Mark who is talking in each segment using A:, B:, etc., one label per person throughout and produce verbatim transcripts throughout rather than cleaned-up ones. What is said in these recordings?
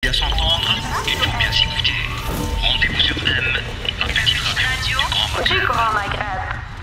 A: Bien s'entendre et pour bien s'écouter. Rendez-vous sur M, la petite radio du Grand Maghreb.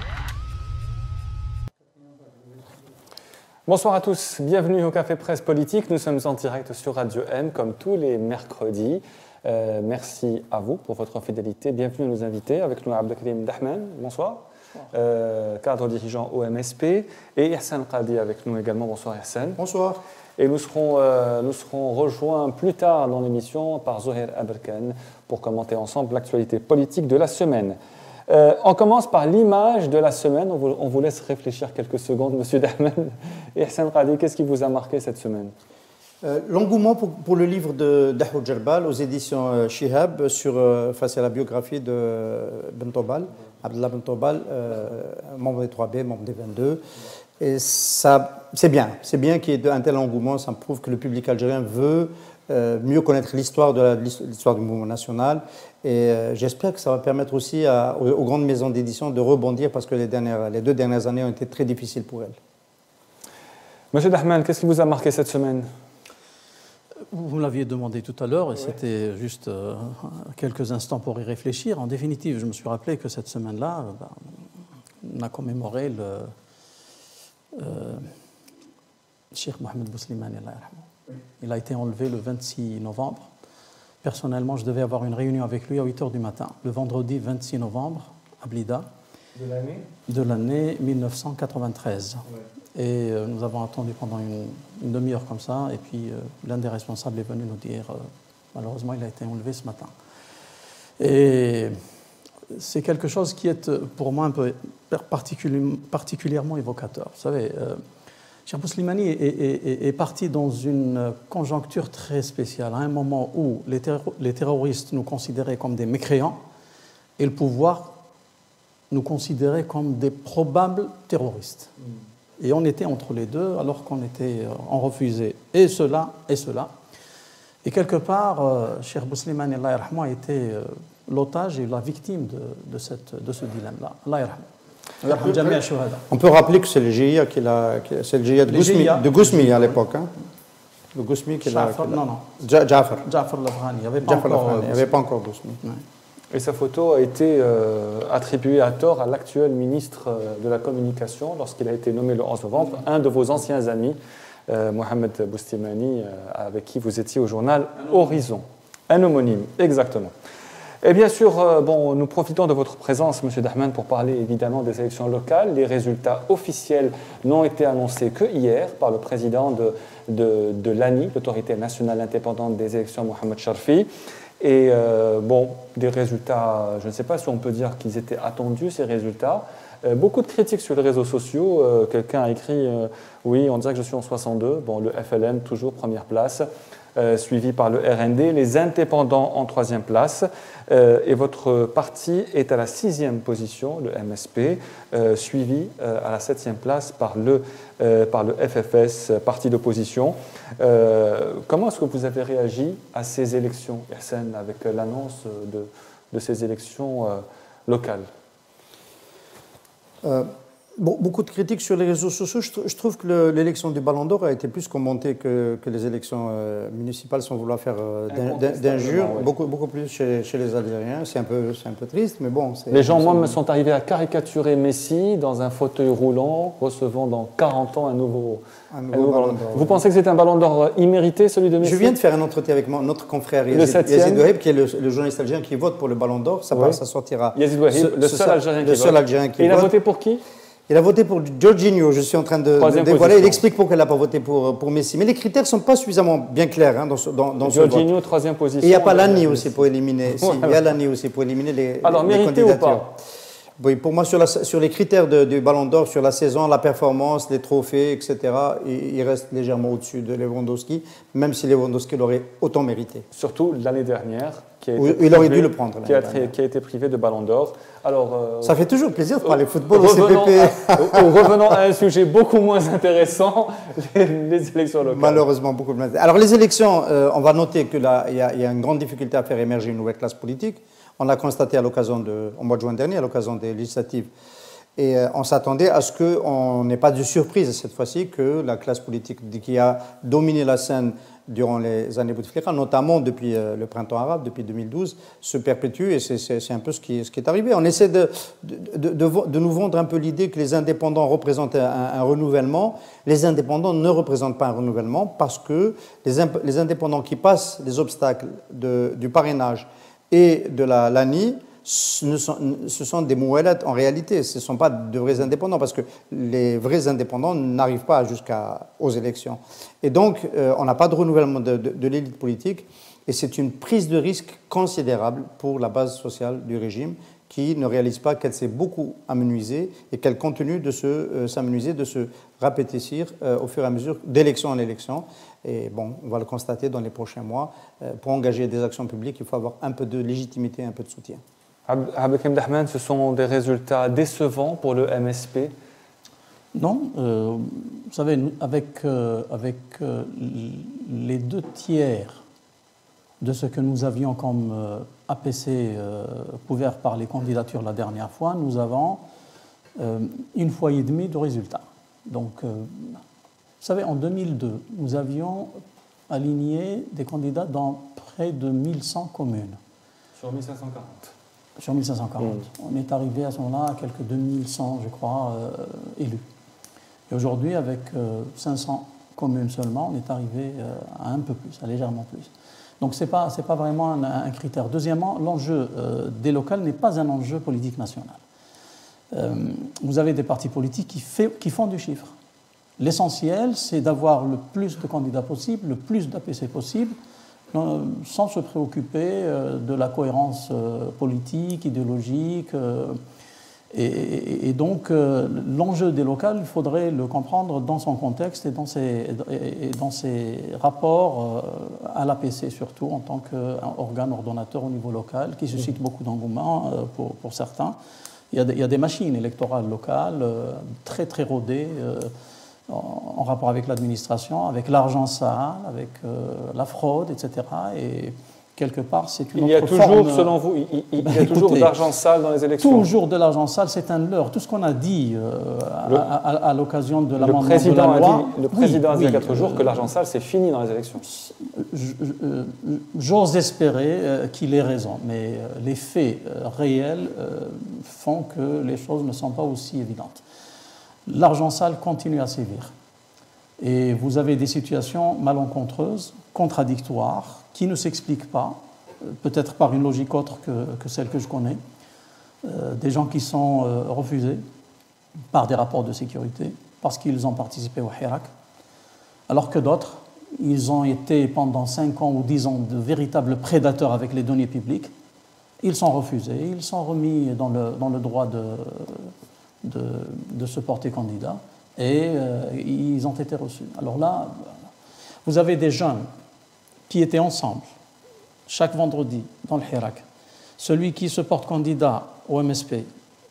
B: Bonsoir à tous, bienvenue au Café Presse Politique. Nous sommes en direct sur Radio M comme tous les mercredis. Euh, merci à vous pour votre fidélité. Bienvenue à nos invités. Avec nous Abdelkarim Dahman, bonsoir, euh, cadre dirigeant O M S P, et Yahsan Qadi avec nous également. Bonsoir Yahsan.
C: Bonsoir.
B: Et nous serons, euh, nous serons rejoints plus tard dans l'émission par Zohair Aberkan pour commenter ensemble l'actualité politique de la semaine. Euh, on commence par l'image de la semaine. On vous, on vous laisse réfléchir quelques secondes, Monsieur Dahman. Et Yahsan Qadi, qu'est-ce qui vous a marqué cette semaine?
C: euh, L'engouement pour, pour le livre de Dahoud Jerbal aux éditions euh, Shihab sur, euh, face à la biographie de euh, Bentobal, Abdallah Bentobal, euh, membre des trois B, membre des vingt-deux. Et ça, c'est bien, c'est bien qu'il y ait un tel engouement. Ça me prouve que le public algérien veut euh, mieux connaître l'histoire de la, l'histoire du mouvement national. Et euh, j'espère que ça va permettre aussi à, aux, aux grandes maisons d'édition de rebondir parce que les, dernières, les deux dernières années ont été très difficiles pour elles.
B: Monsieur Dahman, qu'est-ce qui vous a marqué cette semaine?
D: Vous me l'aviez demandé tout à l'heure et ouais. C'était juste euh, quelques instants pour y réfléchir. En définitive, je me suis rappelé que cette semaine-là, bah, on a commémoré le euh, Cheikh Mohamed Bouslimani. Il a été enlevé le vingt-six novembre. Personnellement, je devais avoir une réunion avec lui à huit heures du matin, le vendredi vingt-six novembre, à Blida.
B: De l'année
D: De l'année mille neuf cent quatre-vingt-treize. Ouais. Et euh, nous avons attendu pendant une, une demi-heure comme ça, et puis euh, l'un des responsables est venu nous dire, euh, malheureusement, il a été enlevé ce matin. Et c'est quelque chose qui est pour moi un peu particulièrement, particulièrement évocateur. Vous savez, euh, Cheikh Bouslimani est, est, est, est parti dans une conjoncture très spéciale, à un moment où les, terro- les terroristes nous considéraient comme des mécréants, et le pouvoir nous considérait comme des probables terroristes. Mm. Et on était entre les deux, alors qu'on était, on refusait et cela et cela. Et quelque part, euh, Cheikh Bouslimani a été euh, l'otage et la victime de, de, cette, de ce dilemme-là.
C: On peut rappeler que c'est le G I A qui l'a, c'est le G I A de Gousmi, de Gousmi à l'époque. Hein. Le Gousmi qui l'a.
D: Non, non.
C: Jafar.
D: Jafar Lafghani. Il n'y avait pas
C: Jafar
D: encore,
C: il n'y avait pas encore Gousmi.
D: Ouais.
B: Et sa photo a été euh, attribuée à tort à l'actuel ministre de la Communication lorsqu'il a été nommé le onze novembre, un de vos anciens amis, euh, Mohamed Bouslimani, euh, avec qui vous étiez au journal Horizon. Un homonyme, exactement. Et bien sûr, euh, bon, nous profitons de votre présence, M. Dahman, pour parler évidemment des élections locales. Les résultats officiels n'ont été annoncés que hier par le président de, de, de l'A N I, l'Autorité nationale indépendante des élections, Mohamed Charfi. Et euh, bon, des résultats, je ne sais pas si on peut dire qu'ils étaient attendus, ces résultats. Euh, beaucoup de critiques sur les réseaux sociaux. Euh, quelqu'un a écrit euh, « Oui, on dirait que je suis en soixante-deux ». Bon, le F L N, toujours première place, euh, suivi par le R N D. Les indépendants en troisième place. Euh, et votre parti est à la sixième position, le M S P, euh, suivi euh, à la septième place par le, euh, par le F F S, parti d'opposition. Euh, comment est-ce que vous avez réagi à ces élections, Yahsan, avec l'annonce de, de ces élections euh, locales?
C: euh, bon, Beaucoup de critiques sur les réseaux sociaux. Je, je trouve que le, l'élection du Ballon d'Or a été plus commentée que, que les élections euh, municipales, sans vouloir faire euh, d'injures. Oui. Beaucoup, beaucoup plus chez, chez les Algériens. C'est un peu, c'est un peu triste, mais bon.
B: Les gens même sont arrivés à caricaturer Messi dans un fauteuil roulant, recevant dans quarante ans un nouveau,
C: un nouveau, un nouveau Ballon d'Or.
B: Vous oui. pensez que c'est un Ballon d'Or immérité, celui de Messi?
C: Je viens de faire un entretien avec mon, notre confrère Yazid Wahib, qui est le, le journaliste algérien qui vote pour le Ballon d'Or. Ça, oui. ça sortira.
B: Yazid Wahib, le seul Algérien qui
C: le seul Algérien qui
B: Et il
C: vote.
B: a voté pour qui?
C: Il a voté pour Jorginho, je suis en train de, de dévoiler. Il explique pourquoi il n'a pas voté pour, pour Messi. Mais les critères ne sont pas suffisamment bien clairs hein, dans ce, dans, dans ce vote.
B: Jorginho, troisième position.
C: Et il n'y a pas l'A N I aussi pour éliminer. Si, il y a l'A N I aussi pour éliminer les,
B: Alors,
C: les, les
B: candidatures. Ou pas?
C: Oui, pour moi, sur, la, sur les critères de, du Ballon d'Or, sur la saison, la performance, les trophées, et cetera, il, il reste légèrement au-dessus de Lewandowski, même si Lewandowski l'aurait autant mérité.
B: Surtout l'année dernière, qui a été
C: oui,
B: privé,
C: il aurait dû le prendre.
B: Qui a, qui a été privé de Ballon d'Or. Alors, euh,
C: ça fait toujours plaisir de parler football au C P P.
B: À, revenons à un sujet beaucoup moins intéressant, les, les élections locales.
C: Malheureusement, beaucoup moins. Alors, les élections, euh, on va noter qu'il y, y a une grande difficulté à faire émerger une nouvelle classe politique. On l'a constaté à l'occasion de, au mois de juin dernier, à l'occasion des législatives. Et euh, on s'attendait à ce qu'on n'ait pas de surprise cette fois-ci, que la classe politique qui a dominé la scène durant les années Bouteflika, notamment depuis euh, le printemps arabe, depuis deux mille douze, se perpétue et c'est un peu ce qui, ce qui est arrivé. On essaie de, de, de, de nous vendre un peu l'idée que les indépendants représentent un, un renouvellement. Les indépendants ne représentent pas un renouvellement parce que les, les indépendants qui passent les obstacles de, du parrainage et de la l'A N I, Ce sont, ce sont des mouellates en réalité, ce ne sont pas de vrais indépendants parce que les vrais indépendants n'arrivent pas jusqu'aux élections. Et donc, euh, on n'a pas de renouvellement de, de, de l'élite politique et c'est une prise de risque considérable pour la base sociale du régime qui ne réalise pas qu'elle s'est beaucoup amenuisée et qu'elle continue de s'amenuiser, euh, de se rapétissir euh, au fur et à mesure d'élection en élection. Et bon, on va le constater dans les prochains mois. Euh, pour engager des actions publiques, il faut avoir un peu de légitimité, un peu de soutien.
B: Abdelkrim Dahman, ce sont des résultats décevants pour le M S P?
D: Non. Euh, vous savez, avec, euh, avec euh, les deux tiers de ce que nous avions comme euh, A P C euh, couvert par les candidatures la dernière fois, nous avons euh, une fois et demie de résultats. Donc, euh, vous savez, en deux mille deux, nous avions aligné des candidats dans près de mille cent communes.
B: Sur mille cinq cent quarante.
D: Sur mille cinq cent quarante. Mmh. On est arrivé à ce moment-là à quelques deux mille cent, je crois, euh, élus. Et aujourd'hui, avec euh, cinq cents communes seulement, on est arrivé euh, à un peu plus, à légèrement plus. Donc, ce n'est pas, c'est pas vraiment un, un critère. Deuxièmement, l'enjeu euh, des locales n'est pas un enjeu politique national. Euh, vous avez des partis politiques qui, fait, qui font du chiffre. L'essentiel, c'est d'avoir le plus de candidats possible, le plus d'A P C possible, sans se préoccuper de la cohérence politique, idéologique. Et, et donc, l'enjeu des locales, il faudrait le comprendre dans son contexte et dans ses, et dans ses rapports à l'A P C, surtout en tant qu'organe ordonnateur au niveau local, qui suscite beaucoup d'engouement pour, pour certains. Il y, a des, il y a des machines électorales locales très, très rodées, en rapport avec l'administration, avec l'argent sale, avec euh, la fraude, et cetera. Et quelque part, c'est une
B: il y a
D: autre
B: toujours,
D: forme...
B: selon vous, il, il, il y a toujours de l'argent sale dans les élections?
D: Toujours de l'argent sale, c'est un leurre. Tout ce qu'on a dit euh,
B: le,
D: à, à, à l'occasion de l'amendement de la loi...
B: A dit, le président
D: oui,
B: a dit il y a
D: oui,
B: quatre jours euh, que l'argent sale, c'est fini dans les élections.
D: J'ose espérer euh, qu'il ait raison, mais euh, les faits euh, réels euh, font que les choses ne sont pas aussi évidentes. L'argent sale continue à sévir. Et vous avez des situations malencontreuses, contradictoires, qui ne s'expliquent pas, peut-être par une logique autre que, que celle que je connais. Euh, des gens qui sont euh, refusés par des rapports de sécurité parce qu'ils ont participé au Hirak, alors que d'autres, ils ont été pendant cinq ans ou dix ans de véritables prédateurs avec les deniers publics. Ils sont refusés, ils sont remis dans le, dans le droit de... De, de se porter candidat et euh, ils ont été reçus. Alors là, vous avez des jeunes qui étaient ensemble chaque vendredi dans le Hirak. Celui qui se porte candidat au M S P,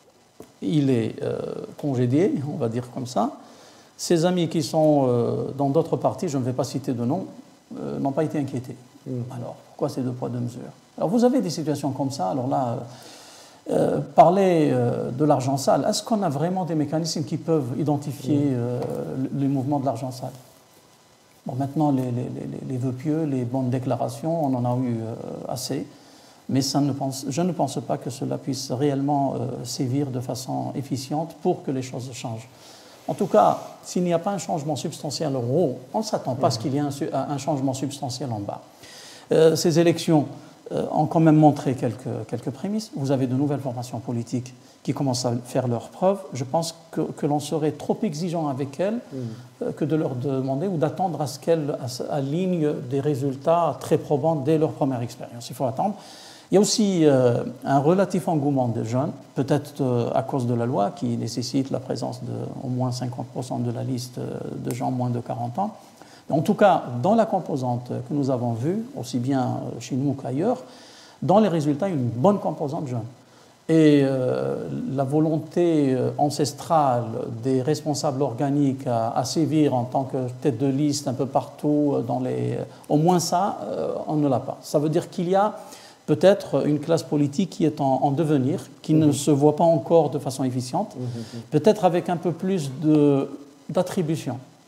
D: il est euh, congédié, on va dire comme ça. Ses amis qui sont euh, dans d'autres partis, je ne vais pas citer de nom, euh, n'ont pas été inquiétés. Mmh. Alors, pourquoi ces deux poids, deux mesures? Alors, vous avez des situations comme ça, alors là... Euh, Euh, parler euh, de l'argent sale, est-ce qu'on a vraiment des mécanismes qui peuvent identifier euh, les mouvements de l'argent sale? Bon, maintenant, les, les, les, les vœux pieux, les bonnes déclarations, on en a eu euh, assez, mais ça ne pense, je ne pense pas que cela puisse réellement euh, sévir de façon efficiente pour que les choses changent. En tout cas, s'il n'y a pas un changement substantiel en haut, on ne s'attend pas à ce qu'il y ait un, un changement substantiel en bas. Euh, ces élections Euh, ont quand même montré quelques, quelques prémices. Vous avez de nouvelles formations politiques qui commencent à faire leurs preuves. Je pense que, que l'on serait trop exigeant avec elles mmh. euh, que de leur demander ou d'attendre à ce qu'elles alignent des résultats très probants dès leur première expérience. Il faut attendre. Il y a aussi euh, un relatif engouement des jeunes, peut-être euh, à cause de la loi qui nécessite la présence d'au moins cinquante pour cent de la liste de gens moins de quarante ans. En tout cas, dans la composante que nous avons vue, aussi bien chez nous qu'ailleurs, dans les résultats, une bonne composante jeune. Et euh, la volonté ancestrale des responsables organiques à, à sévir en tant que tête de liste un peu partout, dans les, au moins ça, euh, on ne l'a pas. Ça veut dire qu'il y a peut-être une classe politique qui est en, en devenir, qui mmh. ne se voit pas encore de façon efficiente, mmh. peut-être avec un peu plus de, d'attribution.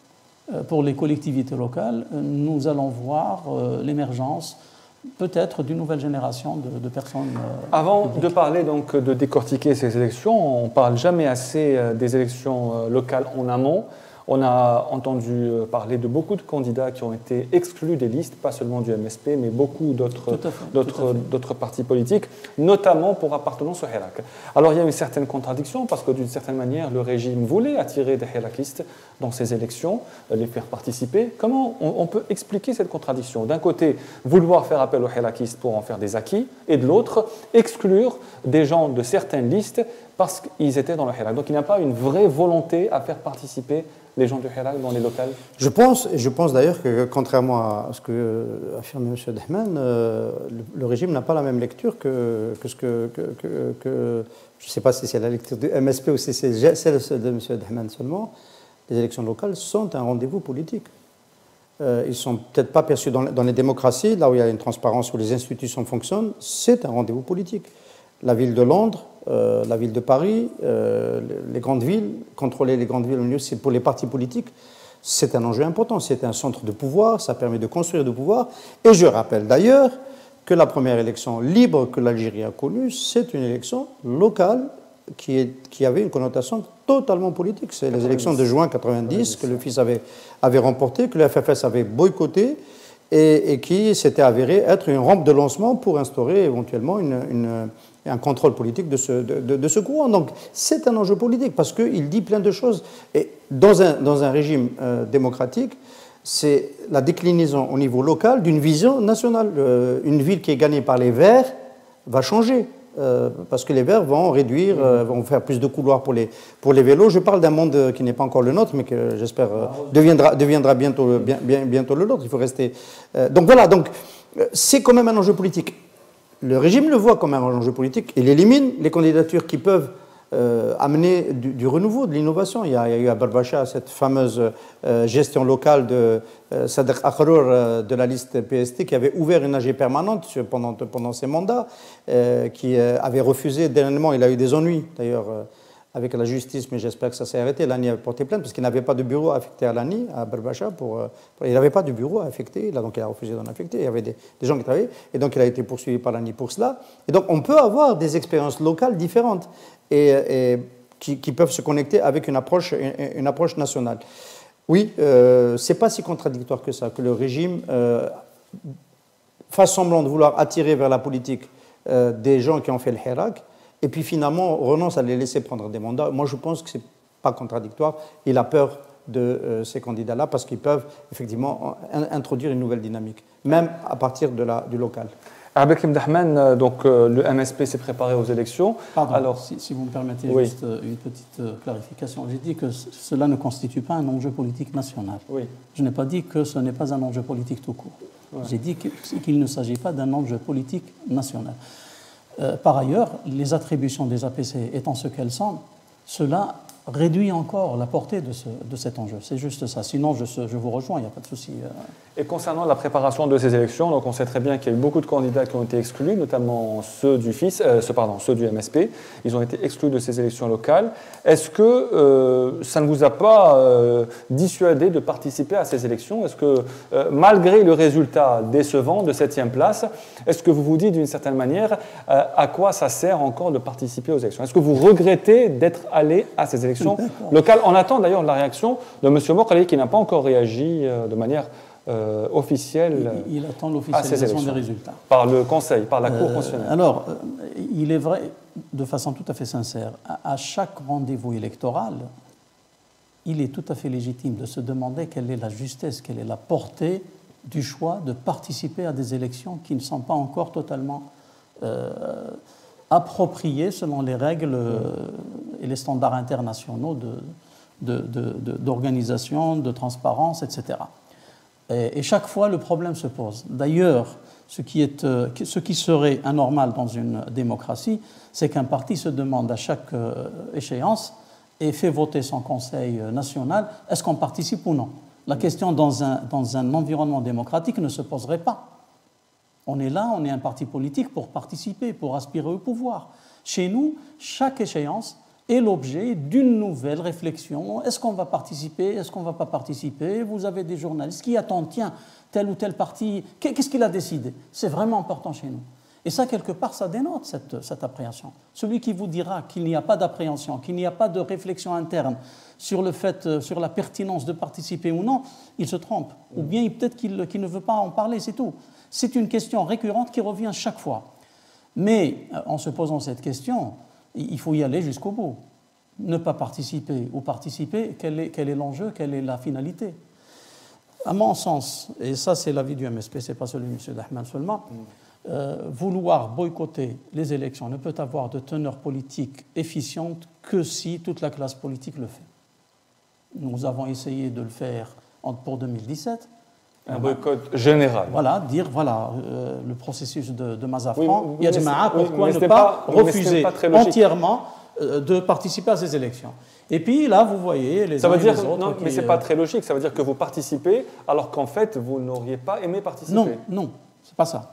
D: pour les collectivités locales, nous allons voir l'émergence peut-être d'une nouvelle génération de, de personnes.
B: Avant
D: publiques.
B: de parler donc de décortiquer ces élections, on ne parle jamais assez des élections locales en amont. On a entendu parler de beaucoup de candidats qui ont été exclus des listes, pas seulement du M S P, mais beaucoup d'autres, d'autres, d'autres partis politiques, notamment pour appartenance au Hirak. Alors il y a une certaine contradiction, parce que d'une certaine manière, le régime voulait attirer des Hirakistes dans ces élections, les faire participer. Comment on, on peut expliquer cette contradiction? D'un côté, vouloir faire appel aux Hirakistes pour en faire des acquis, et de l'autre, exclure des gens de certaines listes parce qu'ils étaient dans le Hirak. Donc il n'y a pas une vraie volonté à faire participer les gens du Hirak dans les locales?
C: Je pense, et je pense d'ailleurs que, contrairement à ce que euh, affirme M. Dahman, euh, le, le régime n'a pas la même lecture que, que ce que, que, que, que je ne sais pas si c'est la lecture du M S P ou si c'est celle de M. Dahman seulement. Les élections locales sont un rendez-vous politique. Euh, ils ne sont peut-être pas perçus dans, dans les démocraties, là où il y a une transparence, où les institutions fonctionnent, c'est un rendez-vous politique. La ville de Londres, euh, la ville de Paris, euh, les grandes villes, contrôler les grandes villes au mieux, c'est pour les partis politiques, c'est un enjeu important, c'est un centre de pouvoir, ça permet de construire du pouvoir. Et je rappelle d'ailleurs que la première élection libre que l'Algérie a connue, c'est une élection locale qui, est, qui avait une connotation totalement politique. C'est les élections de juin quatre-vingt-dix que le fils avait, avait remportées, que le F F S avait boycotté, et, et qui s'était avéré être une rampe de lancement pour instaurer éventuellement une, une, un contrôle politique de ce, de, de, de ce courant. Donc c'est un enjeu politique parce qu'il dit plein de choses. Et dans un, dans un régime euh, démocratique, c'est la déclinaison au niveau local d'une vision nationale. Euh, une ville qui est gagnée par les Verts va changer. Euh, parce que les Verts vont réduire, euh, vont faire plus de couloirs pour les, pour les vélos. Je parle d'un monde qui n'est pas encore le nôtre, mais que j'espère euh, deviendra, deviendra bientôt, bien, bien, bientôt le nôtre. Il faut rester. Euh, donc voilà, donc, euh, c'est quand même un enjeu politique. Le régime le voit comme un enjeu politique. Il élimine les candidatures qui peuvent euh, amener du, du renouveau, de l'innovation. Il y a, il y a eu à Barbacha cette fameuse euh, gestion locale de euh, Sadr Akhrour euh, de la liste P S T qui avait ouvert une A G permanente pendant, pendant ses mandats, euh, qui euh, avait refusé dernièrement. Il a eu des ennuis d'ailleurs euh, avec la justice, mais j'espère que ça s'est arrêté. L'A N I a porté plainte parce qu'il n'avait pas de bureau affecté à l'A N I, à Barbacha. Pour, pour, il n'avait pas de bureau affecté, là, donc il a refusé d'en affecter. Il y avait des, des gens qui travaillaient, et donc il a été poursuivi par l'A N I pour cela. Et donc on peut avoir des expériences locales différentes et, et qui, qui peuvent se connecter avec une approche, une, une approche nationale. Oui, euh, c'est pas si contradictoire que ça, que le régime euh, fasse semblant de vouloir attirer vers la politique euh, des gens qui ont fait le Hirak, et puis finalement renonce à les laisser prendre des mandats. Moi, je pense que ce n'est pas contradictoire. Il a peur de euh, ces candidats-là parce qu'ils peuvent effectivement introduire une nouvelle dynamique, même à partir de la, du local.
B: Abdelkrim Dahman, donc euh, le M S P s'est préparé aux élections.
D: Pardon,
B: Alors,
D: si, si vous me permettez
B: oui.
D: juste une petite clarification. J'ai dit que cela ne constitue pas un enjeu politique national.
B: Oui.
D: Je n'ai pas dit que ce n'est pas un enjeu politique tout court. Ouais. J'ai dit qu'il ne s'agit pas d'un enjeu politique national. Euh, par ailleurs, les attributions des A P C étant ce qu'elles sont, cela réduit encore la portée de, ce, de cet enjeu. C'est juste ça. Sinon, je, je vous rejoins, il n'y a pas de souci.
B: Et concernant la préparation de ces élections, donc on sait très bien qu'il y a eu beaucoup de candidats qui ont été exclus, notamment ceux du F I S, euh, ceux, pardon, ceux du M S P. Ils ont été exclus de ces élections locales. Est-ce que euh, ça ne vous a pas euh, dissuadé de participer à ces élections? Est-ce que, euh, malgré le résultat décevant de septième place, est-ce que vous vous dites d'une certaine manière euh, à quoi ça sert encore de participer aux élections? Est-ce que vous regrettez d'être allé à ces élections locales? On attend d'ailleurs la réaction de M. Mokhali qui n'a pas encore réagi euh, de manière Euh, officielle.
D: Il, il attend l'officialisation des résultats.
B: Par le Conseil, par la Cour
D: euh,
B: constitutionnelle.
D: Alors, euh, il est vrai, de façon tout à fait sincère, à, à chaque rendez-vous électoral, il est tout à fait légitime de se demander quelle est la justesse, quelle est la portée du choix de participer à des élections qui ne sont pas encore totalement euh, appropriées selon les règles euh, et les standards internationaux de, de, de, de, d'organisation, de transparence, et cetera. Et chaque fois, le problème se pose. D'ailleurs, ce qui, est, ce qui serait anormal dans une démocratie, c'est qu'un parti se demande à chaque échéance et fait voter son conseil national, est-ce qu'on participe ou non? La question dans un, dans un environnement démocratique ne se poserait pas. On est là, on est un parti politique pour participer, pour aspirer au pouvoir. Chez nous, chaque échéance, est l'objet d'une nouvelle réflexion. Est-ce qu'on va participer? Est-ce qu'on ne va pas participer? Vous avez des journalistes qui attendent, tiens, tel ou tel parti, qu'est-ce qu'il a décidé? C'est vraiment important chez nous. Et ça, quelque part, ça dénote cette, cette appréhension. Celui qui vous dira qu'il n'y a pas d'appréhension, qu'il n'y a pas de réflexion interne sur le fait, sur la pertinence de participer ou non, il se trompe. Ou bien peut-être qu'il, qu'il ne veut pas en parler, c'est tout. C'est une question récurrente qui revient chaque fois. Mais en se posant cette question, il faut y aller jusqu'au bout. Ne pas participer ou participer, quel est, quel est l'enjeu, quelle est la finalité? À mon sens, et ça c'est l'avis du M S P, ce n'est pas celui de M. Dahman seulement, mm. euh, vouloir boycotter les élections ne peut avoir de teneur politique efficiente que si toute la classe politique le fait. Nous avons essayé de le faire pour deux mille dix-sept.
B: Un boycott général.
D: Voilà, dire, voilà, euh, le processus de, de Mazafran,
B: oui,
D: il y a Jama'a, pourquoi
B: oui,
D: ne pas,
B: pas
D: refuser pas entièrement euh, de participer à ces élections? Et puis là, vous voyez les
B: ça
D: uns
B: veut
D: et
B: dire,
D: les autres...
B: Non,
D: qui,
B: mais ce n'est pas très logique, ça veut dire que vous participez alors qu'en fait, vous n'auriez pas aimé participer.
D: Non, non, ce n'est pas ça.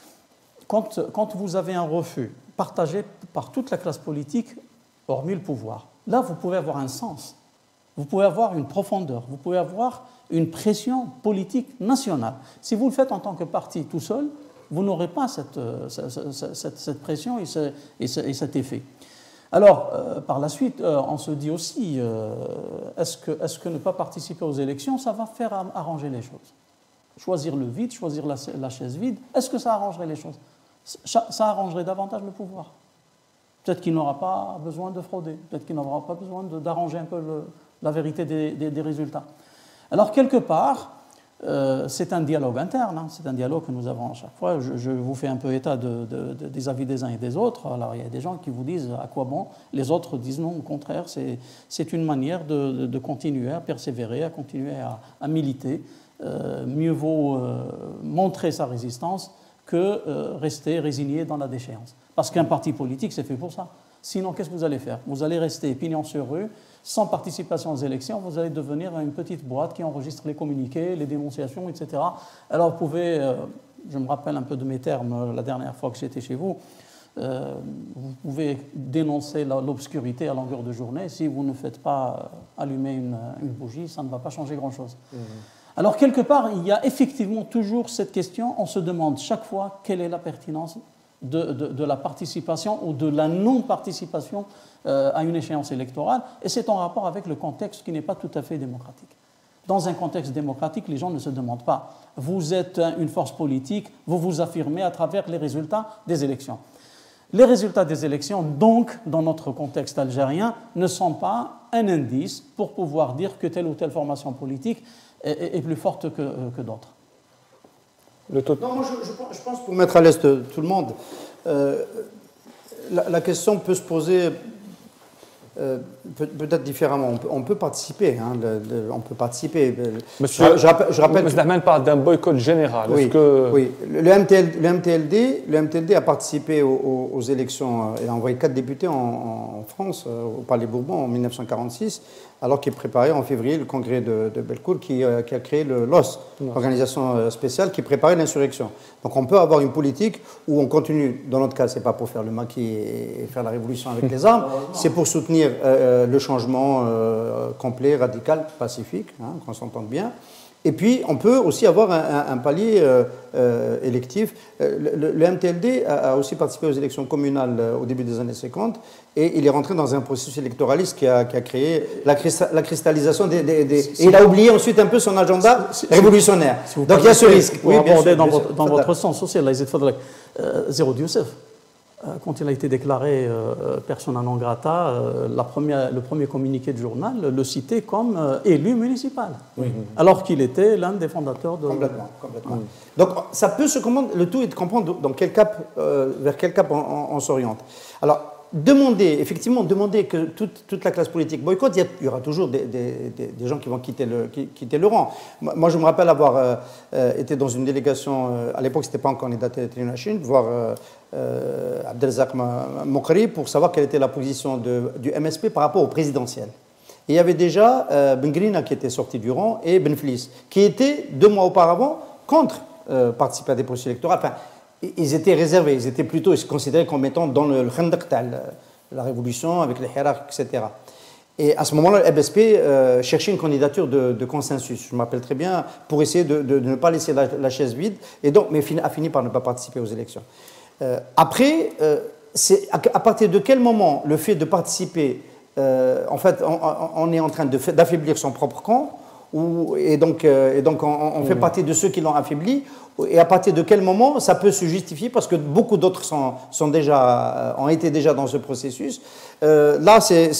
D: Quand, quand vous avez un refus partagé par toute la classe politique, hormis le pouvoir, là, vous pouvez avoir un sens, vous pouvez avoir une profondeur, vous pouvez avoir une pression politique nationale. Si vous le faites en tant que parti tout seul, vous n'aurez pas cette, cette, cette, cette pression et, ce, et, ce, et cet effet. Alors, euh, par la suite, euh, on se dit aussi, euh, est-ce que, est-ce que ne pas participer aux élections, ça va faire arranger les choses? Choisir le vide, choisir la, la chaise vide, est-ce que ça arrangerait les choses? Ça, ça arrangerait davantage le pouvoir. Peut-être qu'il n'aura pas besoin de frauder, peut-être qu'il n'aura pas besoin de, d'arranger un peu le, la vérité des, des, des résultats. Alors, quelque part, euh, c'est un dialogue interne, hein, c'est un dialogue que nous avons à chaque fois. Je, je vous fais un peu état de, de, de, des avis des uns et des autres. Alors, il y a des gens qui vous disent à quoi bon, les autres disent non, au contraire, c'est, c'est une manière de, de, de continuer à persévérer, à continuer à, à militer. Euh, mieux vaut euh, montrer sa résistance que euh, rester résigné dans la déchéance. Parce qu'un parti politique, c'est fait pour ça. Sinon, qu'est-ce que vous allez faire? Vous allez rester pignon sur rue, sans participation aux élections, vous allez devenir une petite boîte qui enregistre les communiqués, les dénonciations, et cetera. Alors vous pouvez, euh, je me rappelle un peu de mes termes euh, la dernière fois que j'étais chez vous, euh, vous pouvez dénoncer la, l'obscurité à longueur de journée. Si vous ne faites pas allumer une, une bougie, ça ne va pas changer grand-chose. Mmh. Alors quelque part, il y a effectivement toujours cette question, on se demande chaque fois quelle est la pertinence de, de, de la participation ou de la non-participation euh, à une échéance électorale, et c'est en rapport avec le contexte qui n'est pas tout à fait démocratique. Dans un contexte démocratique, les gens ne se demandent pas. Vous êtes une force politique, vous vous affirmez à travers les résultats des élections. Les résultats des élections, donc, dans notre contexte algérien, ne sont pas un indice pour pouvoir dire que telle ou telle formation politique est, est plus forte que, que d'autres.
C: Le taux... Non, moi je, je pense, pour mettre à l'aise tout le monde, euh, la, la question peut se poser euh, peut, peut-être différemment. On peut, on peut participer, hein, le, le, on peut participer.
B: Monsieur, je, je rappelle, je rappelle
C: Monsieur
B: Dahman parle d'un boycott général.
C: Oui,
B: Est-ce que...
C: oui. Le, M T L, le, M T L D, le M T L D a participé aux, aux, aux élections. Il a envoyé quatre députés en, en France, au Palais Bourbon, en mille neuf cent quarante-six, alors qu'il préparait en février le congrès de, de Bellecour qui, euh, qui a créé le L O S, l'organisation spéciale qui préparait l'insurrection. Donc on peut avoir une politique où on continue, dans notre cas, ce n'est pas pour faire le maquis et faire la révolution avec les armes, c'est pour soutenir euh, le changement euh, complet, radical, pacifique, hein, qu'on s'entende bien. Et puis, on peut aussi avoir un, un, un palier euh, euh, électif. Le, le, le M T L D a, a aussi participé aux élections communales euh, au début des années cinquante et il est rentré dans un processus électoraliste qui a, qui a créé la, la cristallisation des... des, des et il a oublié ensuite un peu son agenda si, si, révolutionnaire. Si Donc il y a ce risque.
D: Vous oui, abordez dans, votre, dans votre sens aussi, euh, Zéro Youssef, quand il a été déclaré euh, persona non grata, euh, la première, le premier communiqué de journal le citait comme euh, élu municipal, oui. alors qu'il était l'un des fondateurs de...
C: Complètement, complètement. Oui. Donc ça peut se comprendre, le tout est de comprendre dans quel cap, euh, vers quel cap on, on, on s'oriente. Alors, demander, effectivement, demander que toute, toute la classe politique boycotte, il y, y aura toujours des, des, des, des gens qui vont quitter le, qui, quitter le rang. Moi, je me rappelle avoir euh, euh, été dans une délégation, euh, à l'époque, ce n'était pas encore candidat à la Chine, voir euh, euh, Abdelrazak Moukri pour savoir quelle était la position de, du M S P par rapport au présidentiel. Et il y avait déjà euh, Ben Grina qui était sorti du rang et Ben Flis, qui étaient, deux mois auparavant, contre euh, participer à des processus électoraux. Enfin, ils étaient réservés, ils étaient plutôt considérés comme étant dans le khandaq, la révolution, avec les hirak, et cetera. Et à ce moment-là, le M S P euh, cherchait une candidature de, de consensus, je m'appelle très bien, pour essayer de, de, de ne pas laisser la, la chaise vide, et donc, mais a fini par ne pas participer aux élections. Euh, après, euh, c'est à, à partir de quel moment le fait de participer, euh, en fait, on, on est en train d'affaiblir son propre camp, ou, et donc, euh, et donc on, on fait mmh. partie de ceux qui l'ont affaibli, et à partir de quel moment ça peut se justifier, parce que beaucoup d'autres sont, sont déjà, ont été déjà dans ce processus. Euh, là,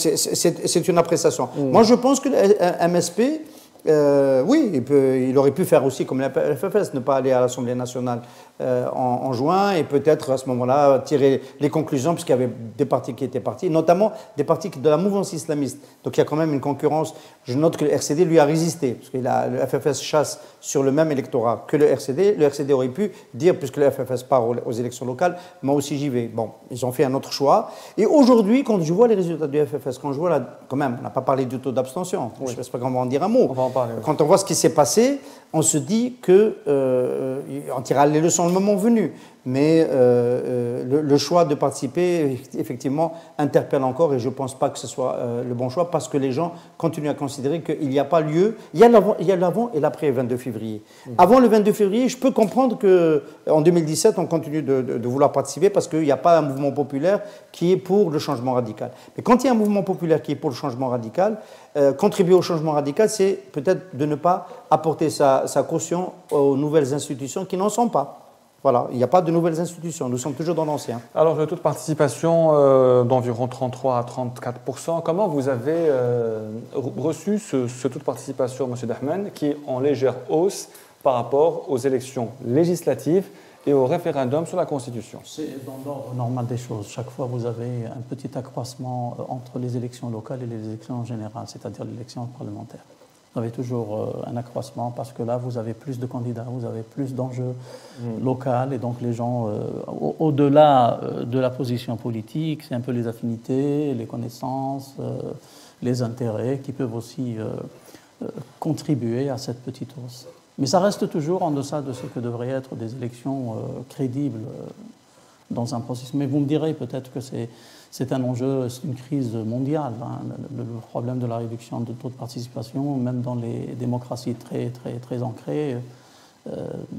C: c'est une appréciation. Mmh. Moi, je pense que le M S P, euh, oui, il, peut, il aurait pu faire aussi comme la F F S, ne pas aller à l'Assemblée nationale euh, en, en juin, et peut-être à ce moment-là tirer les conclusions, puisqu'il y avait des partis qui étaient partis, notamment des partis de la mouvance islamiste. Donc il y a quand même une concurrence. Je note que le R C D lui a résisté, parce que la, le F F S chasse sur le même électorat que le R C D. Le R C D aurait pu dire, puisque le F F S part aux, aux élections locales, moi aussi j'y vais. Bon, ils ont fait un autre choix. Et aujourd'hui, quand je vois les résultats du F F S, quand je vois, la, quand même, on n'a pas parlé du taux d'abstention, oui. Je ne sais pas comment en dire un mot.
B: On va en parler, oui.
C: Quand on voit ce qui s'est passé, on se dit qu'on euh, tirera les leçons le moment venu. Mais euh, euh, le, le choix de participer, effectivement, interpelle encore, et je ne pense pas que ce soit euh, le bon choix, parce que les gens continuent à considérer qu'il n'y a pas lieu. Il y a l'avant et l'après le vingt-deux février. Mmh. Avant le vingt-deux février, je peux comprendre qu'en deux mille dix-sept, on continue de, de, de vouloir participer, parce qu'il n'y a pas un mouvement populaire qui est pour le changement radical. Mais quand il y a un mouvement populaire qui est pour le changement radical, euh, contribuer au changement radical, c'est peut-être de ne pas apporter sa, sa caution aux nouvelles institutions qui n'en sont pas. Voilà, il n'y a pas de nouvelles institutions, nous sommes toujours dans l'ancien.
B: Alors, le taux de participation euh, d'environ trente-trois à trente-quatre pour cent, comment vous avez euh, reçu ce, ce taux de participation, M. Dahman, qui est en légère hausse par rapport aux élections législatives et au référendum sur la Constitution? C'est
D: dans l'ordre normal des choses. Chaque fois, vous avez un petit accroissement entre les élections locales et les élections générales, c'est-à-dire l'élection parlementaire. Vous avez toujours un accroissement parce que là, vous avez plus de candidats, vous avez plus d'enjeux mmh. locaux et donc les gens, euh, au-delà de la position politique, c'est un peu les affinités, les connaissances, euh, les intérêts qui peuvent aussi euh, euh, contribuer à cette petite hausse. Mais ça reste toujours en deçà de ce que devraient être des élections euh, crédibles euh, dans un processus. Mais vous me direz peut-être que c'est... C'est un enjeu, c'est une crise mondiale, hein, le, le problème de la réduction de taux de participation, même dans les démocraties très, très, très ancrées, euh,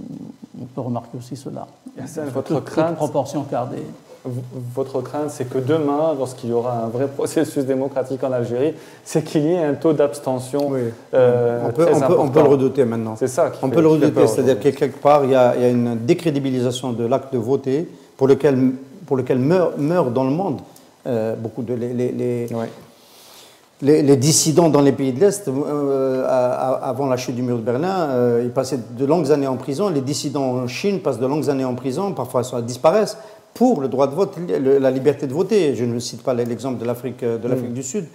D: on peut remarquer aussi cela.
B: Yassine, votre crainte,
D: toute proportion gardée.
B: Votre crainte, c'est que demain, lorsqu'il y aura un vrai processus démocratique en Algérie, c'est qu'il y ait un taux d'abstention
C: oui.
B: euh,
C: on, peut,
B: très
C: on, peut, on peut le redouter maintenant.
B: C'est ça qui
C: On
B: fait,
C: peut le redouter, c'est-à-dire
B: que
C: quelque part, il y, a, il y a une décrédibilisation de l'acte de voter pour lequel, pour lequel meurent, meurent dans le monde Euh, beaucoup de les, les, les,
B: oui.
C: les, les dissidents dans les pays de l'Est, euh, avant la chute du mur de Berlin, euh, ils passaient de longues années en prison. Les dissidents en Chine passent de longues années en prison, parfois ils disparaissent pour le droit de vote, le, la liberté de voter. Je ne cite pas l'exemple de l'Afrique de l'Afrique mmh. du Sud,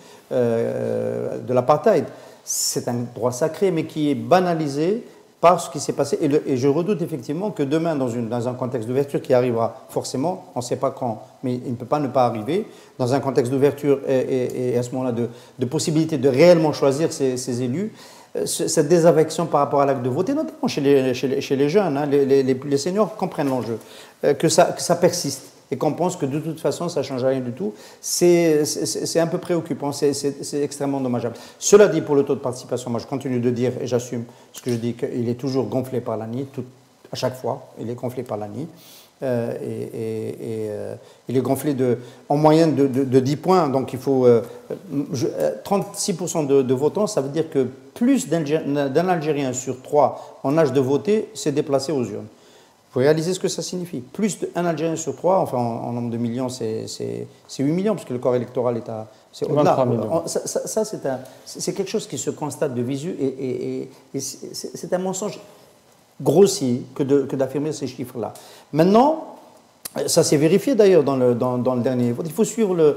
C: euh, de l'apartheid. C'est un droit sacré, mais qui est banalisé par ce qui s'est passé. Et, le, et je redoute effectivement que demain, dans, une, dans un contexte d'ouverture qui arrivera forcément, on ne sait pas quand, mais il ne peut pas ne pas arriver, dans un contexte d'ouverture et, et, et à ce moment-là de, de possibilité de réellement choisir ses, ses élus, cette désaffection par rapport à l'acte de voter, notamment chez les, chez les, chez les jeunes, hein, les, les, les seniors comprennent l'enjeu, que ça, que ça persiste. Et qu'on pense que de toute façon, ça ne change rien du tout, c'est un peu préoccupant, c'est extrêmement dommageable. Cela dit, pour le taux de participation, moi je continue de dire, et j'assume ce que je dis, qu'il est toujours gonflé par l'A N I, tout, à chaque fois, il est gonflé par l'A N I. Euh, et, et, et euh, il est gonflé de, en moyenne de, de, de dix points, donc il faut euh, je, trente-six pour cent de, de votants, ça veut dire que plus d'un Algérien sur trois en âge de voter s'est déplacé aux urnes. Il faut réaliser ce que ça signifie. Plus d'un Algérien sur trois, enfin en, en nombre de millions, c'est huit millions, parce que le corps électoral est à... C'est au-delà. Ça, ça, ça c'est quelque chose qui se constate de visu, et, et, et, et c'est un mensonge grossier que d'affirmer ces chiffres-là. Maintenant, ça s'est vérifié d'ailleurs dans le, dans, dans le dernier vote. Il faut suivre le...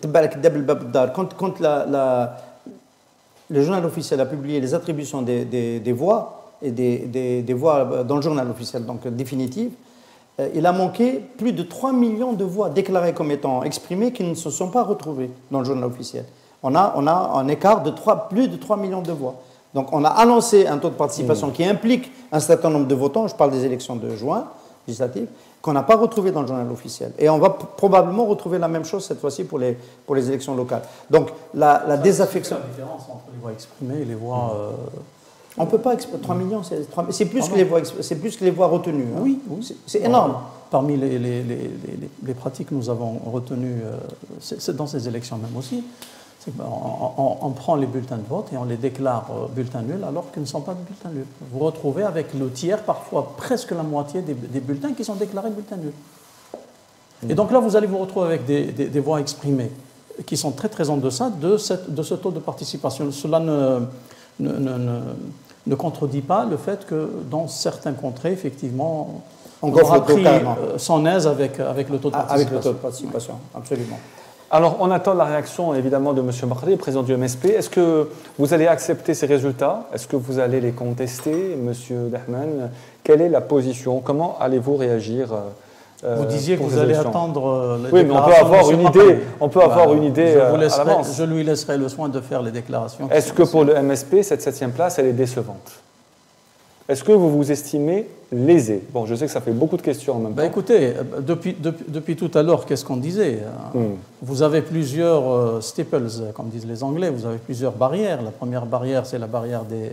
C: Quand, quand la, la, le journal officiel a publié les attributions des, des, des voix, et des, des, des voix dans le journal officiel, donc définitive, euh, il a manqué plus de trois millions de voix déclarées comme étant exprimées qui ne se sont pas retrouvées dans le journal officiel. On a, on a un écart de trois, plus de trois millions de voix. Donc on a annoncé un taux de participation mmh. qui implique un certain nombre de votants, je parle des élections de juin, législatives, qu'on n'a pas retrouvé dans le journal officiel. Et on va probablement retrouver la même chose cette fois-ci pour les, pour les élections locales. Donc la, la désaffection...
D: C'est la différence entre les voix exprimées et les voix... Euh...
C: On ne peut pas exprimer trois millions, c'est plus, que les voix, plus que les voix retenues. Hein.
D: Oui, oui.
C: C'est énorme.
D: Parmi les, les, les, les, les pratiques que nous avons retenues, euh, c'est dans ces élections même aussi, c'est qu'on on, on prend les bulletins de vote et on les déclare euh, bulletins nuls alors qu'ils ne sont pas des bulletins nuls. Vous vous retrouvez avec le tiers, parfois presque la moitié des, des bulletins qui sont déclarés bulletins nuls. Mmh. Et donc là, vous allez vous retrouver avec des, des, des voix exprimées qui sont très très en deçà de, cette, de ce taux de participation. Cela ne... Ne, ne, ne, ne contredit pas le fait que dans certaines contrées, effectivement, on, on aura pris euh, son aise avec, avec le taux de participation.
C: Avec le taux de participation, oui. Absolument.
B: Alors, on attend la réaction, évidemment, de M. Mardi, président du M S P. Est-ce que vous allez accepter ces résultats? Est-ce que vous allez les contester, M. Dahman? Quelle est la position? Comment allez-vous réagir?
D: Euh, vous disiez que vous allez élections. attendre les
B: oui, mais on peut avoir une idée. On peut avoir bah, une idée je, vous laisserai, à l'avance.
D: Je lui laisserai le soin de faire les déclarations.
B: Est-ce que pour le M S P, cette septième place, elle est décevante? Est-ce que vous vous estimez lésé? Bon, je sais que ça fait beaucoup de questions en même
D: bah,
B: temps.
D: Écoutez, depuis, depuis, depuis tout à l'heure, qu'est-ce qu'on disait? hmm. Vous avez plusieurs euh, steeples, comme disent les Anglais. Vous avez plusieurs barrières. La première barrière, c'est la barrière des,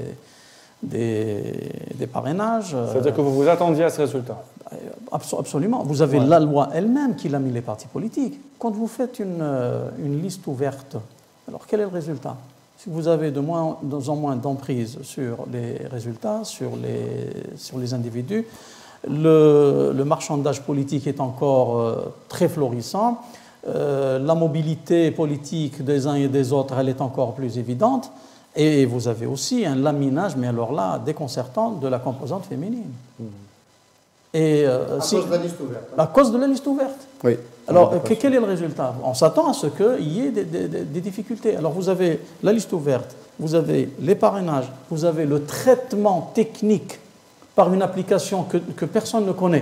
D: des, des parrainages.
B: C'est-à-dire que vous vous attendiez à ce résultat?
D: Absolument. Vous avez ouais. la loi elle-même qui l'a mis les partis politiques. Quand vous faites une, une liste ouverte, alors quel est le résultat? Si vous avez de moins en moins d'emprise sur les résultats, sur les, sur les individus, le, le marchandage politique est encore euh, très florissant, euh, la mobilité politique des uns et des autres, elle est encore plus évidente, et vous avez aussi un laminage, mais alors là, déconcertant, de la composante féminine. Mmh. Et, euh,
C: à
D: si,
C: cause de la liste ouverte.
D: À cause de la liste ouverte.
C: Oui.
D: Alors, que, quel est le résultat? On s'attend à ce qu'il y ait des, des, des difficultés. Alors, vous avez la liste ouverte, vous avez les parrainages, vous avez le traitement technique par une application que, que personne ne connaît,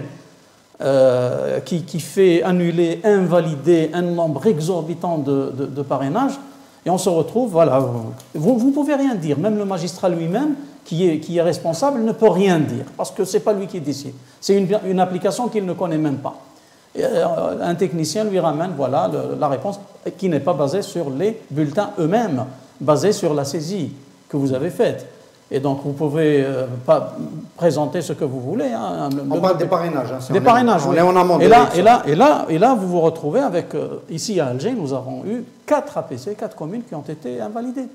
D: euh, qui, qui fait annuler, invalider un nombre exorbitant de, de, de parrainages, et on se retrouve, voilà, vous ne pouvez rien dire. Même le magistrat lui-même, qui est, qui est responsable, ne peut rien dire, parce que ce n'est pas lui qui décide. C'est une, une application qu'il ne connaît même pas. Et un technicien lui ramène, voilà, le, la réponse, qui n'est pas basée sur les bulletins eux-mêmes, basée sur la saisie que vous avez faite. Et donc, vous pouvez euh, pas présenter ce que vous voulez. Hein,
C: on
D: le,
C: parle des parrainages. Hein,
D: des parrainages,
C: on
D: oui.
C: est en amont.
D: Et là, et, là, et, là, et là, vous vous retrouvez avec, euh, ici à Alger, nous avons eu quatre A P C, quatre communes qui ont été invalidées.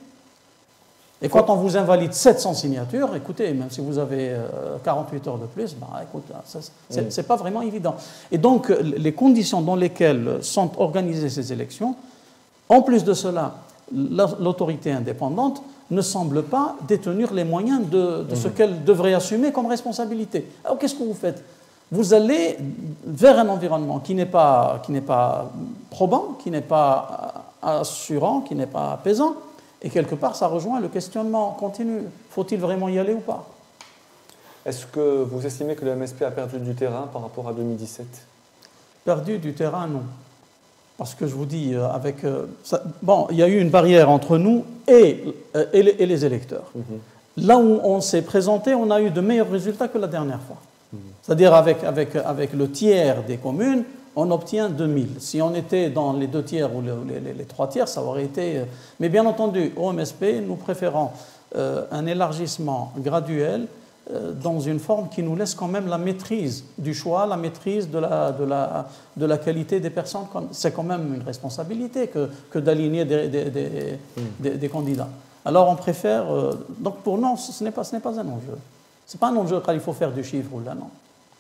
D: Et quand on vous invalide sept cents signatures, écoutez, même si vous avez euh, quarante-huit heures de plus, bah, écoute, c'est mmh. pas vraiment évident. Et donc, les conditions dans lesquelles sont organisées ces élections, en plus de cela, l'autorité indépendante ne semble pas détenir les moyens de, de mmh. ce qu'elle devrait assumer comme responsabilité. Alors, qu'est-ce que vous faites? Vous allez vers un environnement qui n'est pas, qui n'est pas probant, qui n'est pas assurant, qui n'est pas apaisant. Et quelque part, ça rejoint le questionnement continu. Faut-il vraiment y aller ou pas?
B: Est-ce que vous estimez que le M S P a perdu du terrain par rapport à deux mille dix-sept?
D: Perdu du terrain, non. Parce que je vous dis, avec... Euh, ça, bon, il y a eu une barrière entre nous et, euh, et, les, et les électeurs. Mm-hmm. Là où on s'est présenté, on a eu de meilleurs résultats que la dernière fois. Mm-hmm. C'est-à-dire avec, avec, avec le tiers des communes, on obtient deux mille. Si on était dans les deux tiers ou les, les, les trois tiers, ça aurait été... Mais bien entendu, au M S P, nous préférons euh, un élargissement graduel euh, dans une forme qui nous laisse quand même la maîtrise du choix, la maîtrise de la, de la, de la qualité des personnes. C'est quand même une responsabilité que, que d'aligner des, des, des, mmh. des, des candidats. Alors on préfère... Euh, donc pour nous, ce n'est pas, ce n'est pas un enjeu. Ce n'est pas un enjeu quand il faut faire du chiffre ou là, non.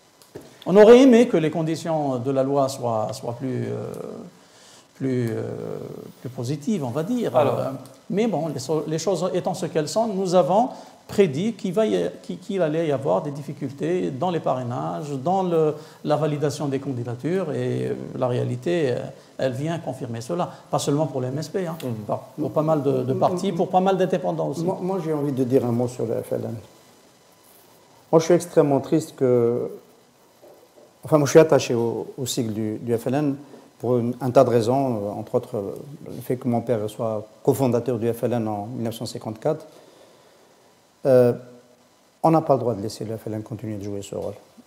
D: On aurait aimé que les conditions de la loi soient, soient plus, euh, plus, euh, plus positives, on va dire. Alors, mais bon, les, les choses étant ce qu'elles sont, nous avons prédit qu'il, va y, qu'il allait y avoir des difficultés dans les parrainages, dans le, la validation des candidatures, et la réalité, elle vient confirmer cela. Pas seulement pour les M S P, hein, mmh. pour pas mal de, de partis, pour pas mal d'indépendants aussi.
C: Moi, moi j'ai envie de dire un mot sur le F L N. Moi, je suis extrêmement triste que... Enfin, moi, je suis attaché au, au sigle du, du F L N pour une, un tas de raisons, entre autres le fait que mon père soit cofondateur du F L N en mille neuf cent cinquante-quatre. Euh, on n'a pas le droit de laisser le F L N continuer de jouer ce rôle.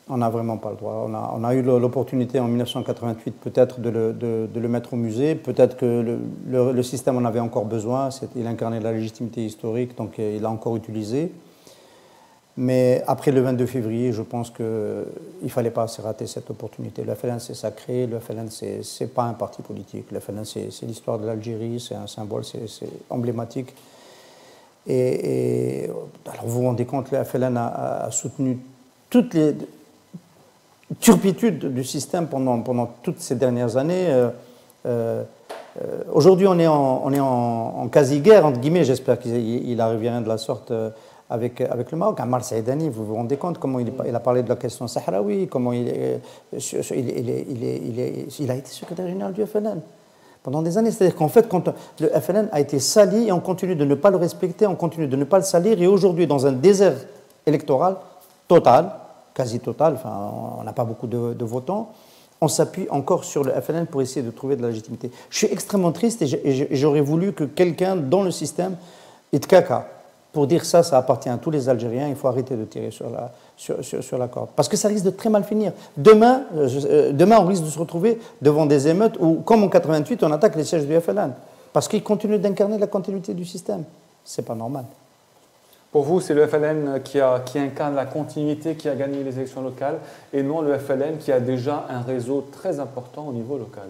C: On n'a vraiment pas le droit. On a, on a eu l'opportunité en mille neuf cent quatre-vingt-huit peut-être de, de, de le mettre au musée. Peut-être que le, le, le système en avait encore besoin. Il incarnait la légitimité historique, donc il l'a encore utilisé. Mais après le vingt-deux février, je pense qu'il ne fallait pas se rater cette opportunité. Le F L N, c'est sacré. Le F L N, ce n'est pas un parti politique. Le F L N, c'est l'histoire de l'Algérie. C'est un symbole, c'est emblématique. Et, et alors vous vous rendez compte, le F L N a, a soutenu toutes les turpitudes du système pendant, pendant toutes ces dernières années. Euh, euh, Aujourd'hui, on est en, on est en, en quasi-guerre, entre guillemets. J'espère qu'il n'arrive rien de la sorte euh, avec, avec le Maroc. Ammar Saïdani, vous vous rendez compte comment il, est, il a parlé de la question sahraoui, comment il, est, il, est, il, est, il, est, il, est, il a été secrétaire général du F L N pendant des années. C'est-à-dire qu'en fait, quand le F L N a été sali et on continue de ne pas le respecter, on continue de ne pas le salir, et aujourd'hui, dans un désert électoral total, quasi total, enfin, on n'a pas beaucoup de, de votants, on s'appuie encore sur le F L N pour essayer de trouver de la légitimité. Je suis extrêmement triste et j'aurais voulu que quelqu'un dans le système ait de caca pour dire ça, ça appartient à tous les Algériens, il faut arrêter de tirer sur la, sur, sur, sur la corde. Parce que ça risque de très mal finir. Demain, euh, demain, on risque de se retrouver devant des émeutes où, comme en quatre-vingt-huit, on attaque les sièges du F L N. Parce qu'ils continuent d'incarner la continuité du système. C'est pas normal.
B: Pour vous, c'est le F L N qui, a, qui incarne la continuité, qui a gagné les élections locales, et non le F L N qui a déjà un réseau très important au niveau local.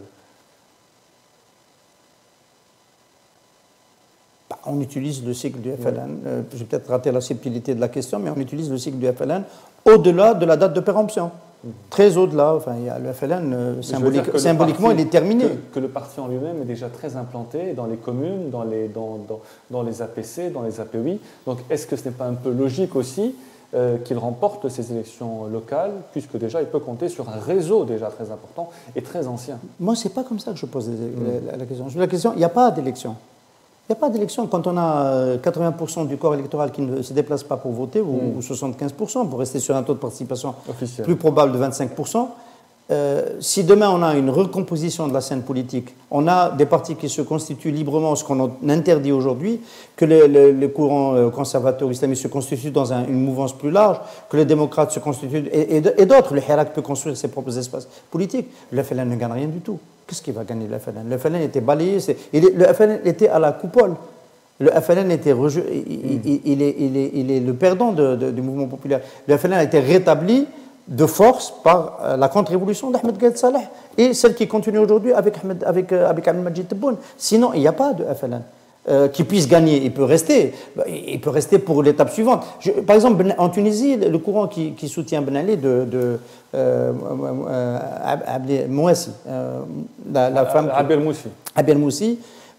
C: Bah, on utilise le cycle du F L N. Oui. Euh, J'ai peut-être raté la subtilité de la question, mais on utilise le cycle du F L N au-delà de la date de péremption. Mmh. Très au-delà. Enfin, il y a le F L N, euh, symbolique, symboliquement, parti, il est terminé.
B: Que, que le parti en lui-même est déjà très implanté dans les communes, dans les, dans, dans, dans les A P C, dans les A P O I. Donc, est-ce que ce n'est pas un peu logique aussi euh, qu'il remporte ces élections locales, puisque déjà, il peut compter sur un réseau déjà très important et très ancien?
C: Moi, ce n'est pas comme ça que je pose mmh. la, la question. Je pose la question, il n'y a pas d'élection. Il n'y a pas d'élection. Quand on a quatre-vingts pour cent du corps électoral qui ne se déplace pas pour voter, ou, mmh. ou soixante-quinze pour cent, pour rester sur un taux de participation officiel plus probable de vingt-cinq pour cent, euh, si demain on a une recomposition de la scène politique, on a des partis qui se constituent librement, ce qu'on interdit aujourd'hui, que le, le, le courant conservateur islamiste se constitue dans un, une mouvance plus large, que les démocrates se constituent, et, et, et d'autres, le Hirak peut construire ses propres espaces politiques, le F L N ne gagne rien du tout. Qu'est-ce qui va gagner le F L N? Le F L N était balayé, il est, le F L N était à la coupole. Le F L N était rejeté, il, mm. il, il, est, il, est, il est le perdant de, de, du mouvement populaire. Le F L N a été rétabli de force par la contre-révolution d'Ahmed Gaïd Saleh et celle qui continue aujourd'hui avec, avec, avec Abdel Majid Tebboune. Sinon, il n'y a pas de F L N. Euh, qui puisse gagner, il peut rester, il peut rester pour l'étape suivante. Je, par exemple, en Tunisie, le courant qui, qui soutient Ben Ali de, de euh, euh, Abdel Moussi, euh, la, la femme
B: Abdel Moussi,
C: Abdel Moussi,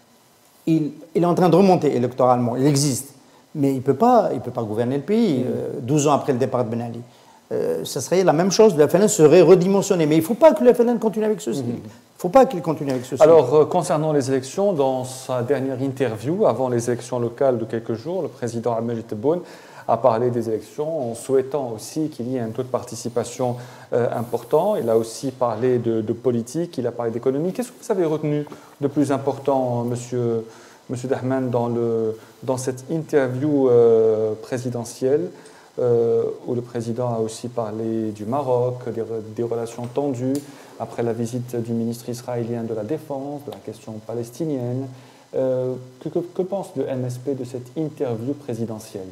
C: il, il est en train de remonter électoralement, il existe, mais il ne peut pas, il peut pas gouverner le pays mmh. euh, douze ans après le départ de Ben Ali. Euh, ça serait la même chose, le F L N serait redimensionné. Mais il ne faut pas que le F L N continue avec ceci. Il mmh. ne faut pas qu'il continue avec ceci.
B: Alors, euh, concernant les élections, dans sa dernière interview, avant les élections locales de quelques jours, le président Abdel Majid Tebboune a parlé des élections en souhaitant aussi qu'il y ait un taux de participation euh, important. Il a aussi parlé de, de politique, il a parlé d'économie. Qu'est-ce que vous avez retenu de plus important, monsieur, monsieur Dahman, dans, le, dans cette interview euh, présidentielle Euh, où le président a aussi parlé du Maroc, des, des relations tendues après la visite du ministre israélien de la Défense, de la question palestinienne. Euh, que, que, que pense le M S P de cette interview présidentielle?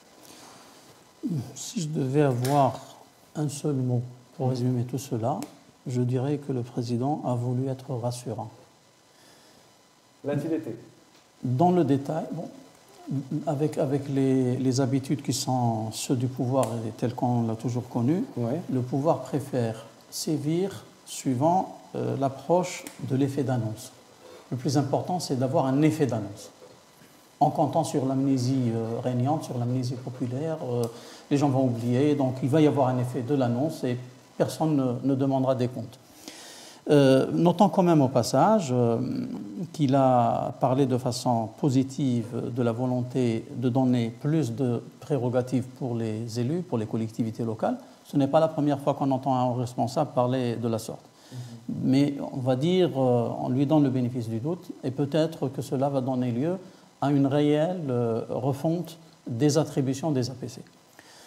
D: Si je devais avoir un seul mot pour résumer tout cela, je dirais que le président a voulu être rassurant.
B: L'a-t-il été?
D: Dans le détail, bon, Avec, avec les, les habitudes qui sont ceux du pouvoir tels qu'on l'a toujours connu, ouais. Le pouvoir préfère sévir suivant euh, l'approche de l'effet d'annonce. Le plus important, c'est d'avoir un effet d'annonce. En comptant sur l'amnésie euh, régnante, sur l'amnésie populaire, euh, les gens vont oublier, donc il va y avoir un effet de l'annonce et personne ne, ne demandera des comptes. Euh, notons quand même au passage euh, qu'il a parlé de façon positive de la volonté de donner plus de prérogatives pour les élus, pour les collectivités locales. Ce n'est pas la première fois qu'on entend un responsable parler de la sorte. Mm-hmm. Mais on va dire, euh, on lui donne le bénéfice du doute et peut-être que cela va donner lieu à une réelle euh, refonte des attributions des A P C.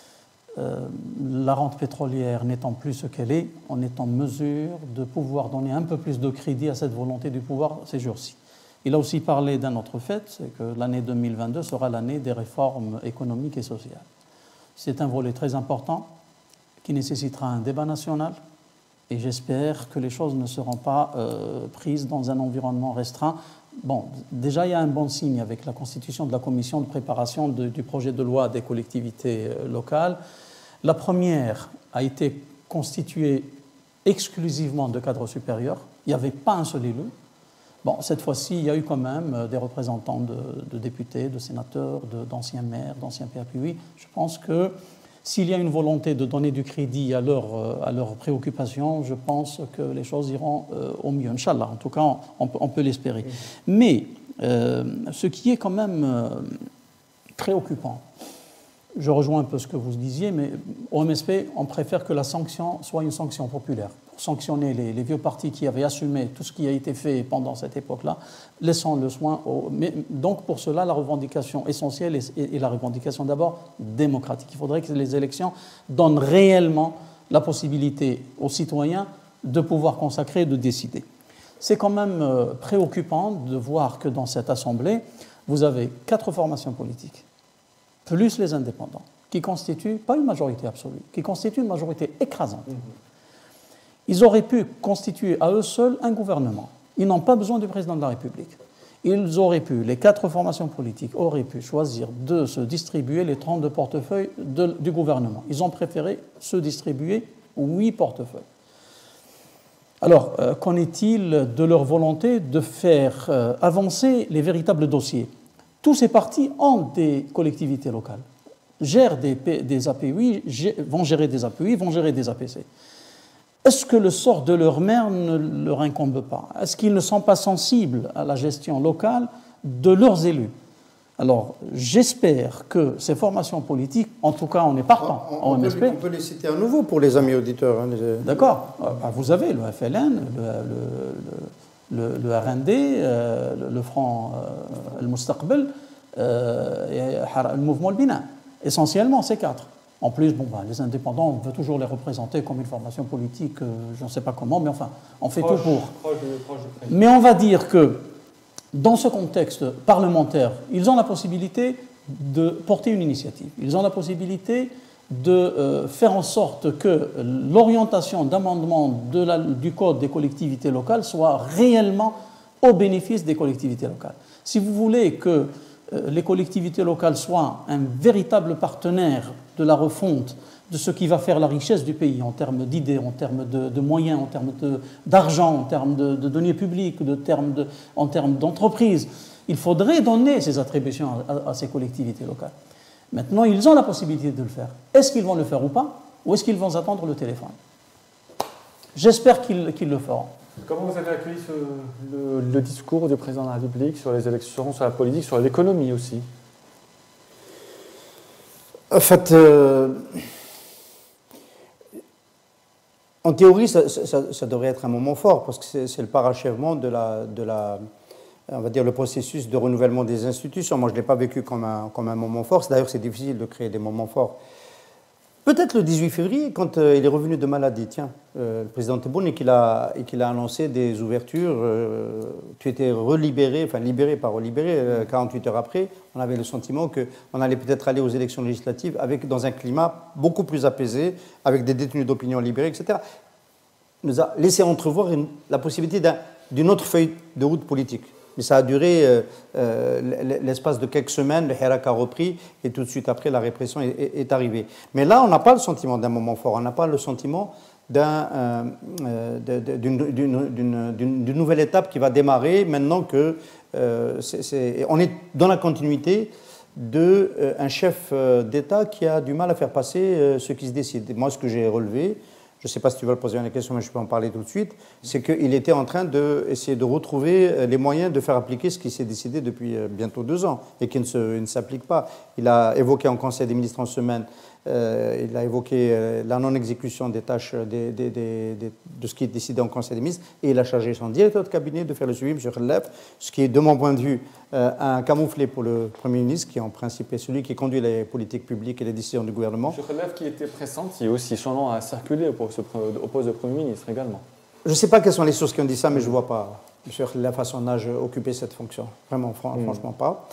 D: euh, la rente pétrolière n'étant plus ce qu'elle est, on est en mesure de pouvoir donner un peu plus de crédit à cette volonté du pouvoir ces jours-ci. Il a aussi parlé d'un autre fait, c'est que l'année deux mille vingt-deux sera l'année des réformes économiques et sociales. C'est un volet très important qui nécessitera un débat national et j'espère que les choses ne seront pas euh, prises dans un environnement restreint. Bon, déjà, il y a un bon signe avec la constitution de la commission de préparation de, du projet de loi des collectivités euh, locales. La première a été constituée exclusivement de cadres supérieurs. Il n'y avait pas un seul élu. Bon, cette fois-ci, il y a eu quand même des représentants de, de députés, de sénateurs, de, d'anciens maires, d'anciens P A P U I. Je pense que s'il y a une volonté de donner du crédit à leurs à leurs préoccupations, je pense que les choses iront euh, au mieux, Inch'Allah. En tout cas, on, on peut l'espérer. Mais euh, ce qui est quand même euh, préoccupant, je rejoins un peu ce que vous disiez, mais au M S P, on préfère que la sanction soit une sanction populaire. Pour sanctionner les, les vieux partis qui avaient assumé tout ce qui a été fait pendant cette époque-là, laissons le soin. Au, mais, donc pour cela, la revendication essentielle est, est, est la revendication d'abord démocratique. Il faudrait que les élections donnent réellement la possibilité aux citoyens de pouvoir consacrer et de décider. C'est quand même euh, préoccupant de voir que dans cette Assemblée, vous avez quatre formations politiques, plus les indépendants, qui constituent, pas une majorité absolue, qui constituent une majorité écrasante. Ils auraient pu constituer à eux seuls un gouvernement. Ils n'ont pas besoin du président de la République. Ils auraient pu, les quatre formations politiques auraient pu choisir de se distribuer les trente-deux portefeuilles de, du gouvernement. Ils ont préféré se distribuer huit portefeuilles. Alors, euh, qu'en est-il de leur volonté de faire euh, avancer les véritables dossiers ? Tous ces partis ont des collectivités locales, gèrent des, des A P U I, vont gérer des A P U I, vont gérer des A P C. Est-ce que le sort de leur maire ne leur incombe pas? Est-ce qu'ils ne sont pas sensibles à la gestion locale de leurs élus? Alors, j'espère que ces formations politiques, en tout cas, on est partant
C: on, on
D: en M S P.
C: Peut, on peut les citer à nouveau pour les amis auditeurs. Hein, les...
D: D'accord. Vous avez le F L N, le... le Le, le R N D, euh, le, le Front euh, le Mustaqbal euh, et le mouvement Al-Bina. Essentiellement, ces quatre. En plus, bon, bah, les indépendants, on veut toujours les représenter comme une formation politique, euh, je ne sais pas comment, mais enfin, on fait proche, tout pour. Proche de, proche de mais on va dire que, dans ce contexte parlementaire, ils ont la possibilité de porter une initiative. Ils ont la possibilité de euh, faire en sorte que l'orientation d'amendement de la, du Code des collectivités locales soit réellement au bénéfice des collectivités locales. Si vous voulez que euh, les collectivités locales soient un véritable partenaire de la refonte de ce qui va faire la richesse du pays en termes d'idées, en termes de, de moyens, en termes de, d'argent, en termes de, de deniers publics, de termes de, en termes d'entreprise, il faudrait donner ces attributions à, à, à ces collectivités locales. Maintenant, ils ont la possibilité de le faire. Est-ce qu'ils vont le faire ou pas? Ou est-ce qu'ils vont attendre le téléphone? J'espère qu'ils, qu'ils le feront.
B: Comment vous avez accueilli ce, le, le discours du président de la République sur les élections, sur la politique, sur l'économie aussi?
C: En fait, euh, en théorie, ça, ça, ça devrait être un moment fort, parce que c'est, c'est le parachèvement de la... De la on va dire, le processus de renouvellement des institutions. Moi, je ne l'ai pas vécu comme un, comme un moment fort. D'ailleurs, c'est difficile de créer des moments forts. Peut-être le dix-huit février, quand euh, il est revenu de maladie, tiens, euh, le président Tebboune, et qu'il a, et qu'il a annoncé des ouvertures, euh, tu étais relibéré, enfin libéré, pas relibéré, euh, quarante-huit heures après, on avait le sentiment qu'on allait peut-être aller aux élections législatives avec, dans un climat beaucoup plus apaisé, avec des détenus d'opinion libérés, et cetera. Il nous a laissé entrevoir une, la possibilité d'un, d'une autre feuille de route politique. Mais ça a duré euh, euh, l'espace de quelques semaines, le Hirak a repris et tout de suite après la répression est, est, est arrivée. Mais là, on n'a pas le sentiment d'un moment fort, on n'a pas le sentiment d'un, euh, euh, d'une, d'une, d'une, d'une, d'une nouvelle étape qui va démarrer maintenant que euh, c'est, c'est, on est dans la continuité d'un euh, chef d'État qui a du mal à faire passer euh, ce qui se décide. Et moi, ce que j'ai relevé, je ne sais pas si tu veux poser une question, mais je peux en parler tout de suite, c'est qu'il était en train d'essayer de retrouver les moyens de faire appliquer ce qui s'est décidé depuis bientôt deux ans et qui ne, se, ne s'applique pas. Il a évoqué en Conseil des ministres en semaine Euh, il a évoqué euh, la non-exécution des tâches des, des, des, des, de ce qui est décidé en Conseil des ministres et il a chargé son directeur de cabinet de faire le suivi, M. Khalaf, ce qui est, de mon point de vue, euh, un camouflet pour le Premier ministre, qui en principe est celui qui conduit les politiques publiques et les décisions du gouvernement.
B: M. Khalaf qui était pressenti aussi, son nom a circulé au poste, au poste de Premier ministre également.
C: Je ne sais pas quelles sont les sources qui ont dit ça, mais je ne vois pas M. Khalaf à son âge occuper cette fonction. Vraiment, fran mmh. franchement pas.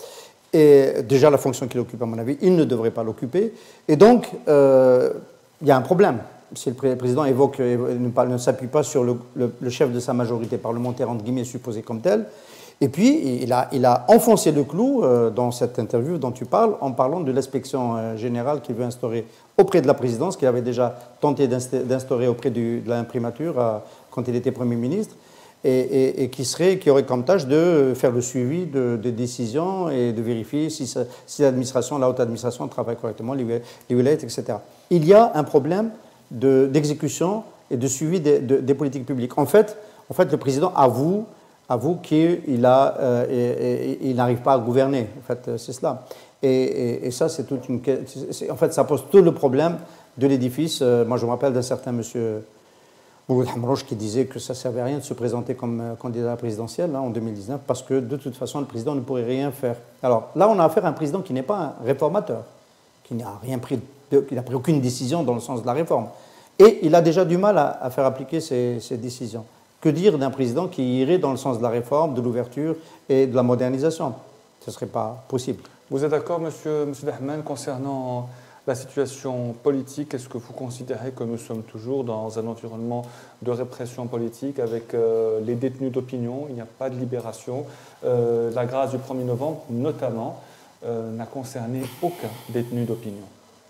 C: Et déjà, la fonction qu'il occupe, à mon avis, il ne devrait pas l'occuper. Et donc, euh, il y a un problème. Si le président évoque, ne, ne s'appuie pas sur le, le, le chef de sa majorité parlementaire, entre guillemets, supposé comme tel. Et puis, il a, il a enfoncé le clou euh, dans cette interview dont tu parles, en parlant de l'inspection euh, générale qu'il veut instaurer auprès de la présidence, qu'il avait déjà tenté d'instaurer auprès du, de l'imprimature euh, quand il était Premier ministre. Et, et, et qui, serait, qui aurait comme tâche de faire le suivi de, des décisions et de vérifier si, ça, si l'administration, la haute administration travaille correctement, les wilayas, et cetera. Il y a un problème d'exécution de, et de suivi des, de, des politiques publiques. En fait, en fait, le président avoue, avoue qu'il a, euh, et, et, il n'arrive pas à gouverner. En fait, c'est cela. Et, et, et ça, c'est toute une. En fait, ça pose tout le problème de l'édifice. Euh, moi, je me rappelle d'un certain monsieur Mouloud Hamrouche qui disait que ça ne servait à rien de se présenter comme candidat à la présidentielle hein, en deux mille dix-neuf parce que de toute façon le président ne pourrait rien faire. Alors là on a affaire à un président qui n'est pas un réformateur, qui n'a rien pris, de, qui n'a pris aucune décision dans le sens de la réforme. Et il a déjà du mal à, à faire appliquer ces, ces décisions. Que dire d'un président qui irait dans le sens de la réforme, de l'ouverture et de la modernisation? Ce ne serait pas possible.
B: Vous êtes d'accord, monsieur, monsieur Dahman, concernant la situation politique? Est-ce que vous considérez que nous sommes toujours dans un environnement de répression politique avec euh, les détenus d'opinion? Il n'y a pas de libération. Euh, la grâce du premier novembre, notamment, euh, n'a concerné aucun détenu d'opinion.